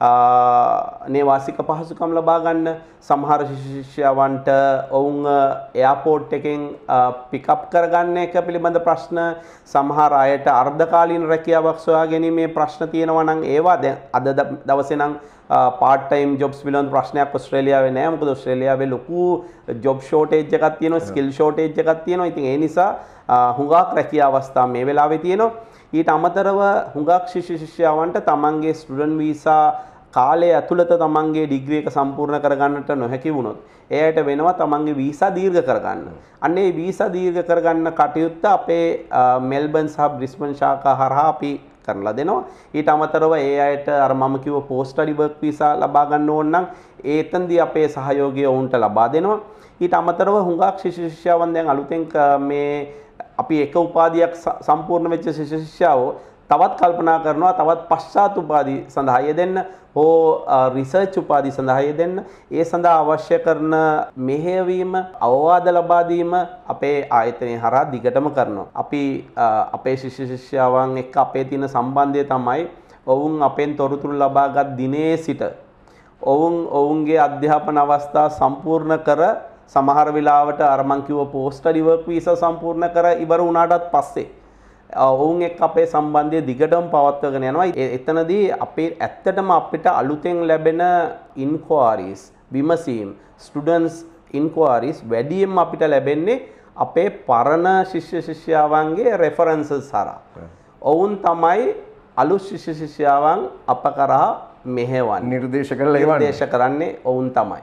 නේවාසික පහසුකම් ලබා ගන්න. සමහර ශිෂ්‍යයන්ට ඔවුන් එයාපෝට් එකෙන් පිකප් කරගන්න එක පිළිබඳ ප්‍රශ්න, සමහර අයට අර්ධකාලීන රැකියාවක් සොයා ගැනීමේ ප්‍රශ්න තියෙනවා නම් ඒවා දැන් අද දවසේ නම් පාර්ට් ටයිම් ජොබ්ස් පිළිබඳ ප්‍රශ්නයක් ඕස්ට්‍රේලියාවේ නැහැ. මොකද ඕස්ට්‍රේලියාවේ ලොකු ජොබ් ෂෝටේජ් එකක් තියෙනවා, ස්කිල් ෂෝටේජ් එකක් තියෙනවා. ඉතින් ඒ නිසා හුඟක් රැකියා අවස්ථා මේ වෙලාවේ තියෙනවා. ඊට අමතරව හුඟක් ශිෂ්‍ය ශිෂ්‍යාවන්ට තමන්ගේ ස්ටුඩන්ට් වීසා කාලය ඇතුළත තමන්ගේ ඩිග්‍රී එක සම්පූර්ණ කරගන්නට නොහැකි වුණොත් එයාට වෙනවා තමන්ගේ වීසා දීර්ඝ කරගන්න. අන්න ඒ වීසා දීර්ඝ කරගන්න කටයුත්ත අපේ මෙල්බන් සහ බ්‍රිස්බන් ශාඛා හරහා අපි කරලා දෙනවා. ඊට අමතරව ඒ අයට අර මම කිව්ව පෝස්ට් ස්ටඩි වර්ක් වීසා ලබා ගන්න ඕන නම් ඒතනදී අපේ සහයෝගය ඔවුන්ට ලබා දෙනවා. ඊට අමතරව හුඟක් ශිෂ්‍ය ශිෂ්‍යාවන් දැන් අලුතෙන් මේ අපි එක උපාධියක් සම්පූර්ණ වෙච්ච ශිෂ්‍ය ශිෂ්‍යාවෝ තවත් කල්පනා කරනවා තවත් පශ්චාත් උපාධි සඳහා යෙදෙන්න හෝ රිසර්ච් උපාධි සඳහා යෙදෙන්න. ඒ සඳහා අවශ්‍ය කරන මෙහෙයවීම අවවාද ලබා දීම අපේ ආයතනයේ හරහා දිගටම කරනවා. අපි අපේ ශිෂ්‍ය ශිෂ්‍යාවන් එක්ක අපේ තියෙන සම්බන්ධය තමයි ඔවුන් අපෙන් තොරතුරු ලබාගත් දිනේ සිට ඔවුන් ඔවුන්ගේ අධ්‍යාපන අවස්ථා සම්පූර්ණ කර සමහර වෙලාවට අර මං කිව්ව පෝස්ට් ස්ටඩි වර්ක් වීසා සම්පූර්ණ කර ඉවර වුණාටත් පස්සේ ඔවුන් එක්ක අපේ සම්බන්ධය දිගටම පවත්වාගෙන යනවා. එතනදී අපේ ඇත්තටම අපිට අලුතෙන් ලැබෙන ඉන්ක්වයරිස්, විමසීම්, ස්ටුඩන්ට්ස් ඉන්ක්වයරිස් වැඩියෙන් අපිට ලැබෙන්නේ අපේ පරණ ශිෂ්‍ය ශිෂ්‍යාවන්ගේ රෙෆරන්සස් හරහා. ඔවුන් තමයි අලුත් ශිෂ්‍ය ශිෂ්‍යාවන් අප කරා මෙහෙවන්නේ,
නිර්දේශ කරලා එවන්නේ.
නිර්දේශ කරන්නේ ඔවුන් තමයි.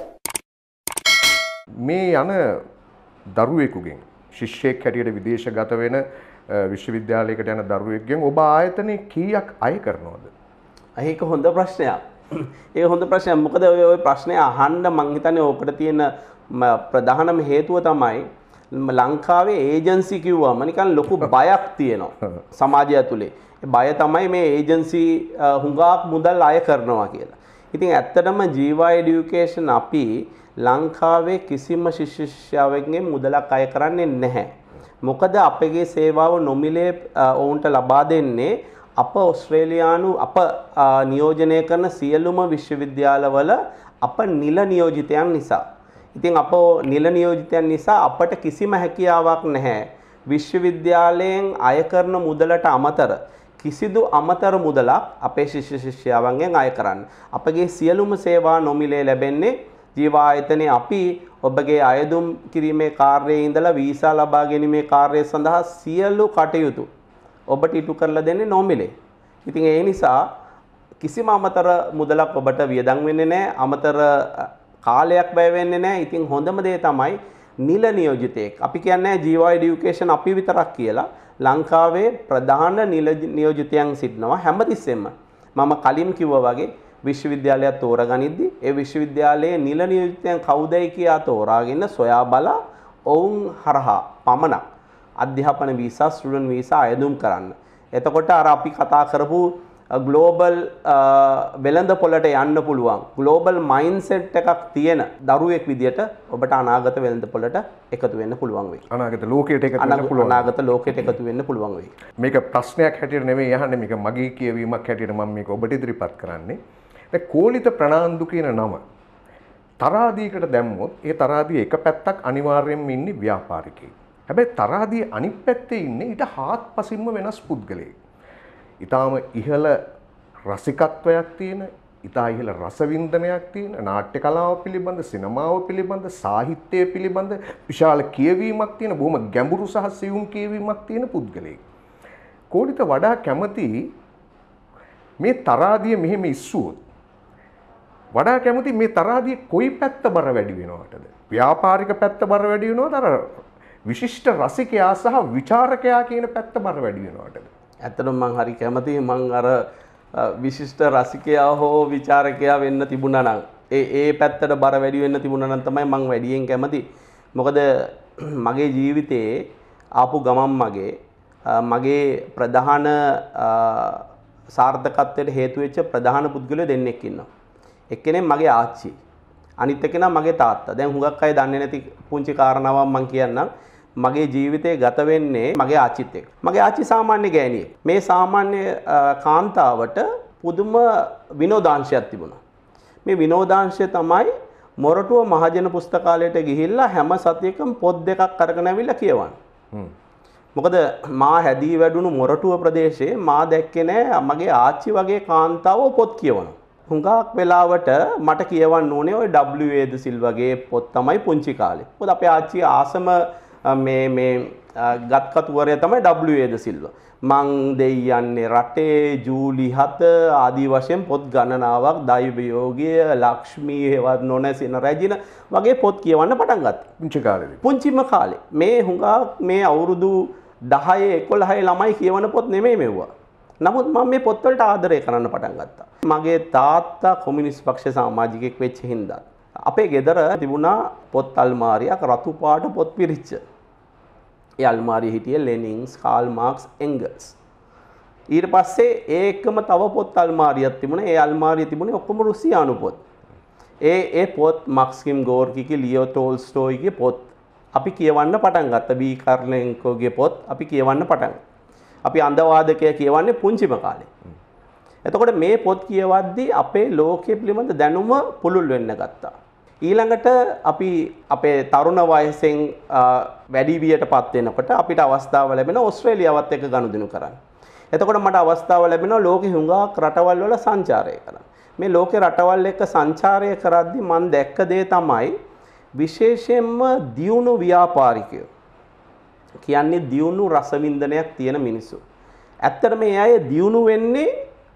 මේ යන දරුවෙකුගෙන් ශිෂ්‍යයෙක් හැටියට විදේශගත වෙන විශ්වවිද්‍යාලයකට යන දරුවෙක්ගෙන් ඔබ ආයතනයේ කීයක් අය කරනවද?
ඒක හොඳ ප්‍රශ්නයක්. ඒක හොඳ ප්‍රශ්නයක්. මොකද ඔය ඔය ප්‍රශ්නේ අහන්න මං හිතන්නේ ඕකට තියෙන ප්‍රධානම හේතුව තමයි ලංකාවේ ඒජන්සි කිව්වම නිකන් ලොකු බයක් තියෙනවා සමාජය ඇතුලේ. ඒ බය තමයි මේ ඒජන්සි හුඟක් මුදල් අය කරනවා කියලා. ඉතින් ඇත්තටම ජීවා එඩියුකේෂන් අපි ලංකාවේ කිසිම ශිෂ්‍ය ශිෂ්‍යාවෙක්ගෙන් මුදලක් අය කරන්නේ නැහැ. මොකද අපගේ සේවාව නොමිලේ ඔවුන්ට ලබා දෙන්නේ අප ඕස්ට්‍රේලියානු අප නියෝජනය කරන සියලුම විශ්වවිද්‍යාලවල අප නිල නියෝජිතයන් නිසා. ඉතින් අප නිල නියෝජිතයන් නිසා අපට කිසිම හැකියාවක් නැහැ විශ්වවිද්‍යාලයෙන් අය කරන මුදලට අමතර කිසිදු අමතර මුදලක් අපේ ශිෂ්‍ය ශිෂ්‍යාවන්ගෙන් අය කරන්න. අපගේ සියලුම සේවා නොමිලේ ලැබෙන්නේ ජීවා ආයතනයේ අපි ඔබගේ අයදුම් කිරීමේ කාර්යයේ ඉඳලා වීසා ලබා ගැනීමේ කාර්යය සඳහා සියලු කටයුතු ඔබට ඉටු කරලා දෙන්නේ නොමිලේ. ඉතින් ඒ නිසා කිසිම අමතර මුදලක් ඔබට වියදම් වෙන්නේ නැහැ, අමතර කාලයක් වැය වෙන්නේ නැහැ. ඉතින් හොඳම දේ තමයි නිල නියෝජිතයෙක්. අපි කියන්නේ ජීවා එඩියුකේෂන් අපි විතරක් කියලා. ලංකාවේ ප්‍රධාන නිල නියෝජිතයන් සිටිනවා හැමතිස්සෙම. මම කලින් කිව්වා වගේ විශ්වවිද්‍යාලයක් තෝරගනිද්දී ඒ විශ්වවිද්‍යාලයේ නිල නියෝජිතයන් කවුදයි කියා තෝරාගෙන සොයා බලා ඔවුන් හරහා පමණක් අධ්‍යාපන වීසා, ස්ටුඩන්ට් වීසා අයදුම් කරන්න. එතකොට අර අපි කතා කරපු ග්ලෝබල් වෙළඳ පොළට යන්න පුළුවන් ග්ලෝබල් මයින්ඩ්සෙට් එකක් තියෙන දරුවෙක් විදියට ඔබට අනාගත වෙළඳ පොළට එකතු වෙන්න පුළුවන් වෙයි.
අනාගත ලෝකයට එකතු වෙන්න පුළුවන්.
අනාගත ලෝකයට එකතු වෙන්න පුළුවන් වෙයි.
මේක ප්‍රශ්නයක් හැටියට නෙමෙයි අහන්නේ, මේක මගේ කියවීමක් හැටියට මම මේක ඔබට ඉදිරිපත් කරන්නේ. දැන් කෝලිත ප්‍රනාන්දු කියන නම තරාදියකට දැම්මොත් ඒ තරාදිය එක පැත්තක් අනිවාර්යයෙන්ම ඉන්නේ ව්‍යාපාරිකයෙක්. හැබැයි තරාදිය අනිත් පැත්තේ ඉන්නේ ඊට හාත්පසින්ම වෙනස් පුද්ගලයෙක්. ඊටාම ඉහළ රසිකත්වයක් තියෙන, ඊටා ඉහළ රසවින්දනයක් තියෙන, නාට්‍ය කලාව පිළිබඳ, සිනමාව පිළිබඳ, සාහිත්‍යය පිළිබඳ විශාල කියවීමක් තියෙන, බොහොම ගැඹුරු සහ සියුම් කියවීමක් තියෙන පුද්ගලයෙක්. කෝලිත වඩා කැමති මේ තරාදිය මෙහෙම ඉස්සුවොත් වඩා කැමති මේ තරාදිය කොයි පැත්ත බර වැඩි වෙනවටද? ව්‍යාපාරික පැත්ත බර වැඩි වෙනවද? අර විශිෂ්ට රසිකයා සහ විචාරකයා කියන පැත්ත බර වැඩි වෙනවටද?
ඇත්තටම මං හරි කැමතියි මං අර විශිෂ්ට රසිකයා හෝ විචාරකයා වෙන්න තිබුණා නම් ඒ ඒ පැත්තට බර වැඩි වෙන්න තිබුණා නම් තමයි මම වැඩියෙන් කැමති. මොකද මගේ ජීවිතයේ ආපු ගමන් මගේ මගේ ප්‍රධාන සාර්ථකත්වයට හේතු වෙච්ච ප්‍රධාන පුද්ගලයෝ දෙන්නෙක් ඉන්නවා. එක්කෙනෙක් මගේ ආච්චි. අනිත් එක්කෙනා මගේ තාත්තා. දැන් හුඟක් අය දන්නේ නැති පුංචි කාරණාවක් මම කියන්නම්. මගේ ජීවිතේ ගත වෙන්නේ මගේ ආච්චිත් එක්ක. මගේ ආච්චි සාමාන්‍ය ගෑණියෙක්. මේ සාමාන්‍ය කාන්තාවට පුදුම විනෝදාංශයක් තිබුණා. මේ විනෝදාංශය තමයි මොරටුව මහජන පුස්තකාලයට ගිහිල්ලා හැම සතියකම පොත් දෙකක් අරගෙන ඇවිල්ලා කියවන්න. මොකද මා හැදී වැඩුණු මොරටුව ප්‍රදේශයේ මා දැක්කේ නෑ මගේ ආච්චි වගේ කාන්තාවෝ පොත් කියවනවා. හුඟක් වෙලාවට මට කියවන්න ඕනේ ওই ඩබ්ලිව් ඒ ද සිල්වාගේ පොත් තමයි පුංචි කාලේ. මොකද අපේ ආච්චි ආසම මේ මේ ගත් කතුවරය තමයි ඩබ්ලිව් ඒ ද සිල්වා. මං දෙයියන්නේ රටේ ජූලි හත ආදී වශයෙන් පොත් ගණනාවක් දෛවයෝගය ලක්ෂ්මී හේවත් නොනැසෙන රැජින වගේ පොත් කියවන්න පටන් ගත්තා.
පුංචි කාලේදී.
පුංචිම කාලේ. මේ හුඟක් මේ අවුරුදු දහය එකොළහේ ළමයි කියවන පොත් නෙමෙයි මෙව්වා. නමුත් මම මේ පොත්වලට ආදරය කරන්න පටන් ගත්තා. මගේ තාත්තා කොමියුනිස්ට් පක්ෂ සමාජිකයෙක් වෙච්ච හින්දා අපේ ගෙදර තිබුණා පොත් අල්මාරියක් රතු පාට පොත් පිරිච්ච. ඒ අල්මාරියේ හිටියේ ලෙනින්ස්, කාල් මාක්ස්, එංගල්ස්. ඊට පස්සේ ඒකම තව පොත් අල්මාරියක් තිබුණා. ඒ අල්මාරියේ තිබුණේ ඔක්කොම රුසියානු පොත්. ඒ ඒ පොත් මැක්සිම් ගෝර්කිගේ, ලියෝ ටෝල්ස්ටෝයිගේ පොත් අපි කියවන්න පටන් ගත්තා. බී කර්ලෙන්කෝගේ පොත් අපි කියවන්න පටන් ගත්තා. අපි අන්දවාදකය කියවන්නේ පුංචිම කාලේ. එතකොට මේ පොත් කියවද්දී අපේ ලෝකයේ පිළිබඳ දැනුම පුළුල් වෙන්න ගත්තා. ඊළඟට අපි අපේ තරුණ වයසෙන් වැඩි වියටපත් වෙනකොට අපිට අවස්ථාව ලැබෙනවා ඕස්ට්‍රේලියාවත් එක්ක ගනුදෙනු කරන්න. එතකොට මට අවස්ථාව ලැබෙනවා ලෝකෙ හුඟක් රටවල් වල සංචාරය කරන්න. මේ ලෝකේ රටවල් එක්ක සංචාරය කරද්දී මම දැක්ක දේ තමයි විශේෂයෙන්ම දියුණු ව්‍යාපාරිකයෝ කියන්නේ දියුණු රසවින්දනයක් තියෙන මිනිස්සු. ඇත්තට මේ අය දියුණු වෙන්නේ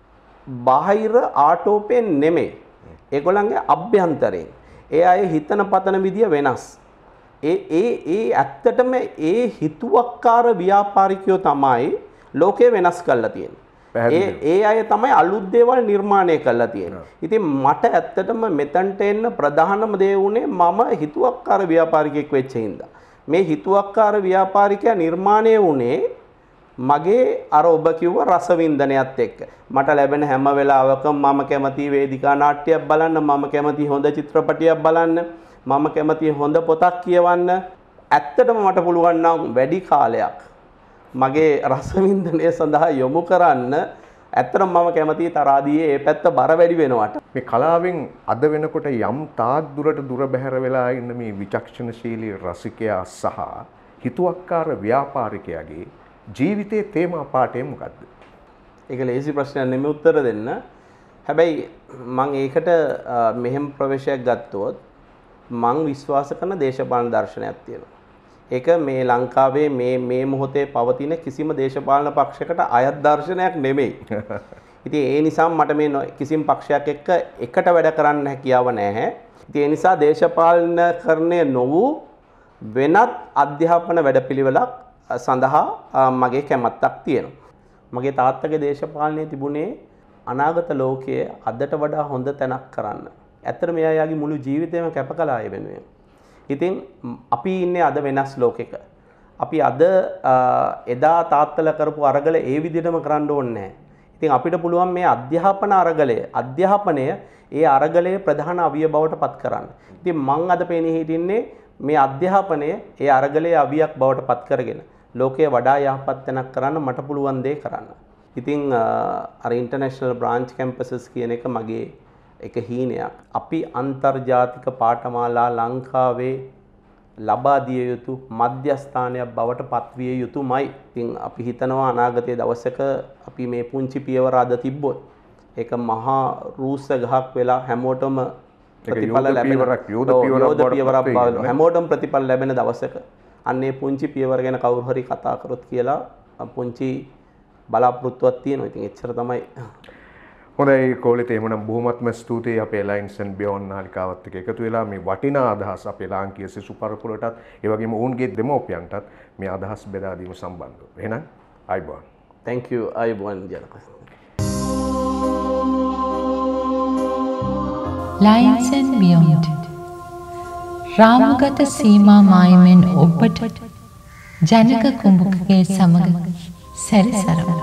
බාහිර ආටෝපයෙන් නෙමෙයි. ඒගොල්ලන්ගේ අභ්‍යන්තරයෙන්. ඒ අය හිතන පතන විදිය වෙනස්. ඒ ඒ ඒ ඇත්තටම ඒ හිතුවක්කාර ව්‍යාපාරිකයෝ තමයි ලෝකේ වෙනස් කරලා තියෙන්නේ. ඒ ඒ අය තමයි අලුත් දේවල් නිර්මාණය කරලා තියෙන්නේ. ඉතින් මට ඇත්තටම මෙතනට එන්න ප්‍රධානම දේ උනේ මම හිතුවක්කාර ව්‍යාපාරිකයෙක් වෙච්ච හින්දා. මේ හිතුවක්කාර ව්‍යාපාරිකයා නිර්මාණය වුණේ මගේ අර ඔබ කිව්ව රසවින්දනයත් එක්ක. මට ලැබෙන හැම වෙලාවකම මම කැමති වේදිකා නාට්‍යයක් බලන්න, මම කැමති හොඳ චිත්‍රපටයක් බලන්න, මම කැමති හොඳ පොතක් කියවන්න. ඇත්තටම මට පුළුවන් නම් වැඩි කාලයක් මගේ රසවින්දනය සඳහා යොමු කරන්න. ඇත්තටම මම කැමති තරාදියේ ඒ පැත්ත බර වැඩි වෙනවට.
මේ කලාවෙන් අද වෙනකොට යම් තාක් දුරට දුර බැහැර වෙලා ඉන්න මේ විචක්ෂණශීලී රසිකයා සහ හිතුවක්කාර ව්‍යාපාරිකයාගේ ජීවිතයේ තේමා පාඩේ මොකද්ද?
ඒක ලේසි ප්‍රශ්නයක් නෙමෙයි උත්තර දෙන්න. හැබැයි මම ඒකට මෙහෙම ප්‍රවේශයක් ගත්තොත් මම විශ්වාස කරන දේශපාලන දර්ශනයක් තියෙනවා. ඒක මේ ලංකාවේ මේ මේ මොහොතේ පවතින කිසිම දේශපාලන පක්ෂයකට අයත් දර්ශනයක් නෙමෙයි. ඉතින් ඒ නිසා මට මේ කිසිම පක්ෂයක් එක්ක එකට වැඩ කරන්න හැකියාව නැහැ. ඉතින් ඒ නිසා දේශපාලනකරණය නොවූ වෙනත් අධ්‍යාපන වැඩපිළිවෙලක් සඳහා මගේ කැමැත්තක් තියෙනවා. මගේ තාත්තගේ දේශපාලනයේ තිබුණේ අනාගත ලෝකයේ අදට වඩා හොඳ තැනක් කරන්න. ඇත්තට මෙයා යාගේ මුළු ජීවිතේම කැප කළා ඒ වෙනුවෙන්. ඉතින් අපි ඉන්නේ අද වෙනස් ලෝකෙක. අපි අද එදා තාත්තලා කරපු අරගල ඒ විදිහටම කරන්න ඕනේ නැහැ. ඉතින් අපිට පුළුවන් මේ අධ්‍යාපන අරගලය අධ්‍යාපනය ඒ අරගලයේ ප්‍රධාන අවිය බවට පත් කරන්න. ඉතින් මං අද පේන්නේ හිටින්නේ මේ අධ්‍යාපනය ඒ අරගලයේ අවියක් බවට පත් කරගෙන ලෝකයේ වඩා යහපත් තැනක් කරන්න මට පුළුවන් දේ කරන්න. ඉතින් අර ඉන්ටර්නැෂනල් බ්‍රාන්ච් කැම්පසස් කියන එක මගේ එක හීනයක්. අපි අන්තර්ජාතික පාඨමාලා ලංකාවේ ලබා දිය යුතු මධ්‍යස්ථානයක් බවට පත්විය යුතුමයි. ඉතින් අපි හිතනවා අනාගතයේ දවසක අපි මේ පුංචි පියවර අද තිබ්බොත් ඒක මහා රූස්ස ගහක් වෙලා හැමෝටම ප්‍රතිඵල ලැබෙන යෝධ පියවරක් බව හැමෝටම ප්‍රතිඵල ලැබෙන දවසක අන්නේ පුංචි පියවර ගැන කවුරු හරි කතා කරොත් කියලා පුංචි බලාපොරොත්තුවක් තියෙනවා. ඉතින් එච්චර තමයි.
හොඳයි කෝලිත, එහෙමනම් බොහොමත්ම ස්තුතියි අපේ ලයින්ස් ඇන්ඩ් බියොන්ඩ් නාලිකාවත් එක්ක එකතු වෙලා මේ වටිනා අදහස් අපේ ලාංකීය සිසු පරපුරටත් ඒ වගේම ඔවුන්ගේ දෙමව්පියන්ටත් මේ අදහස් බෙදා දීම සම්බන්ධව. එහෙනම් අයබෝන්.
Thank you අයබෝන් ජනක.
lines and beyond. රාමගත සීමා මායිමෙන් ඔබට ජනක කුඹුකගේ සමග සැරිසරමු.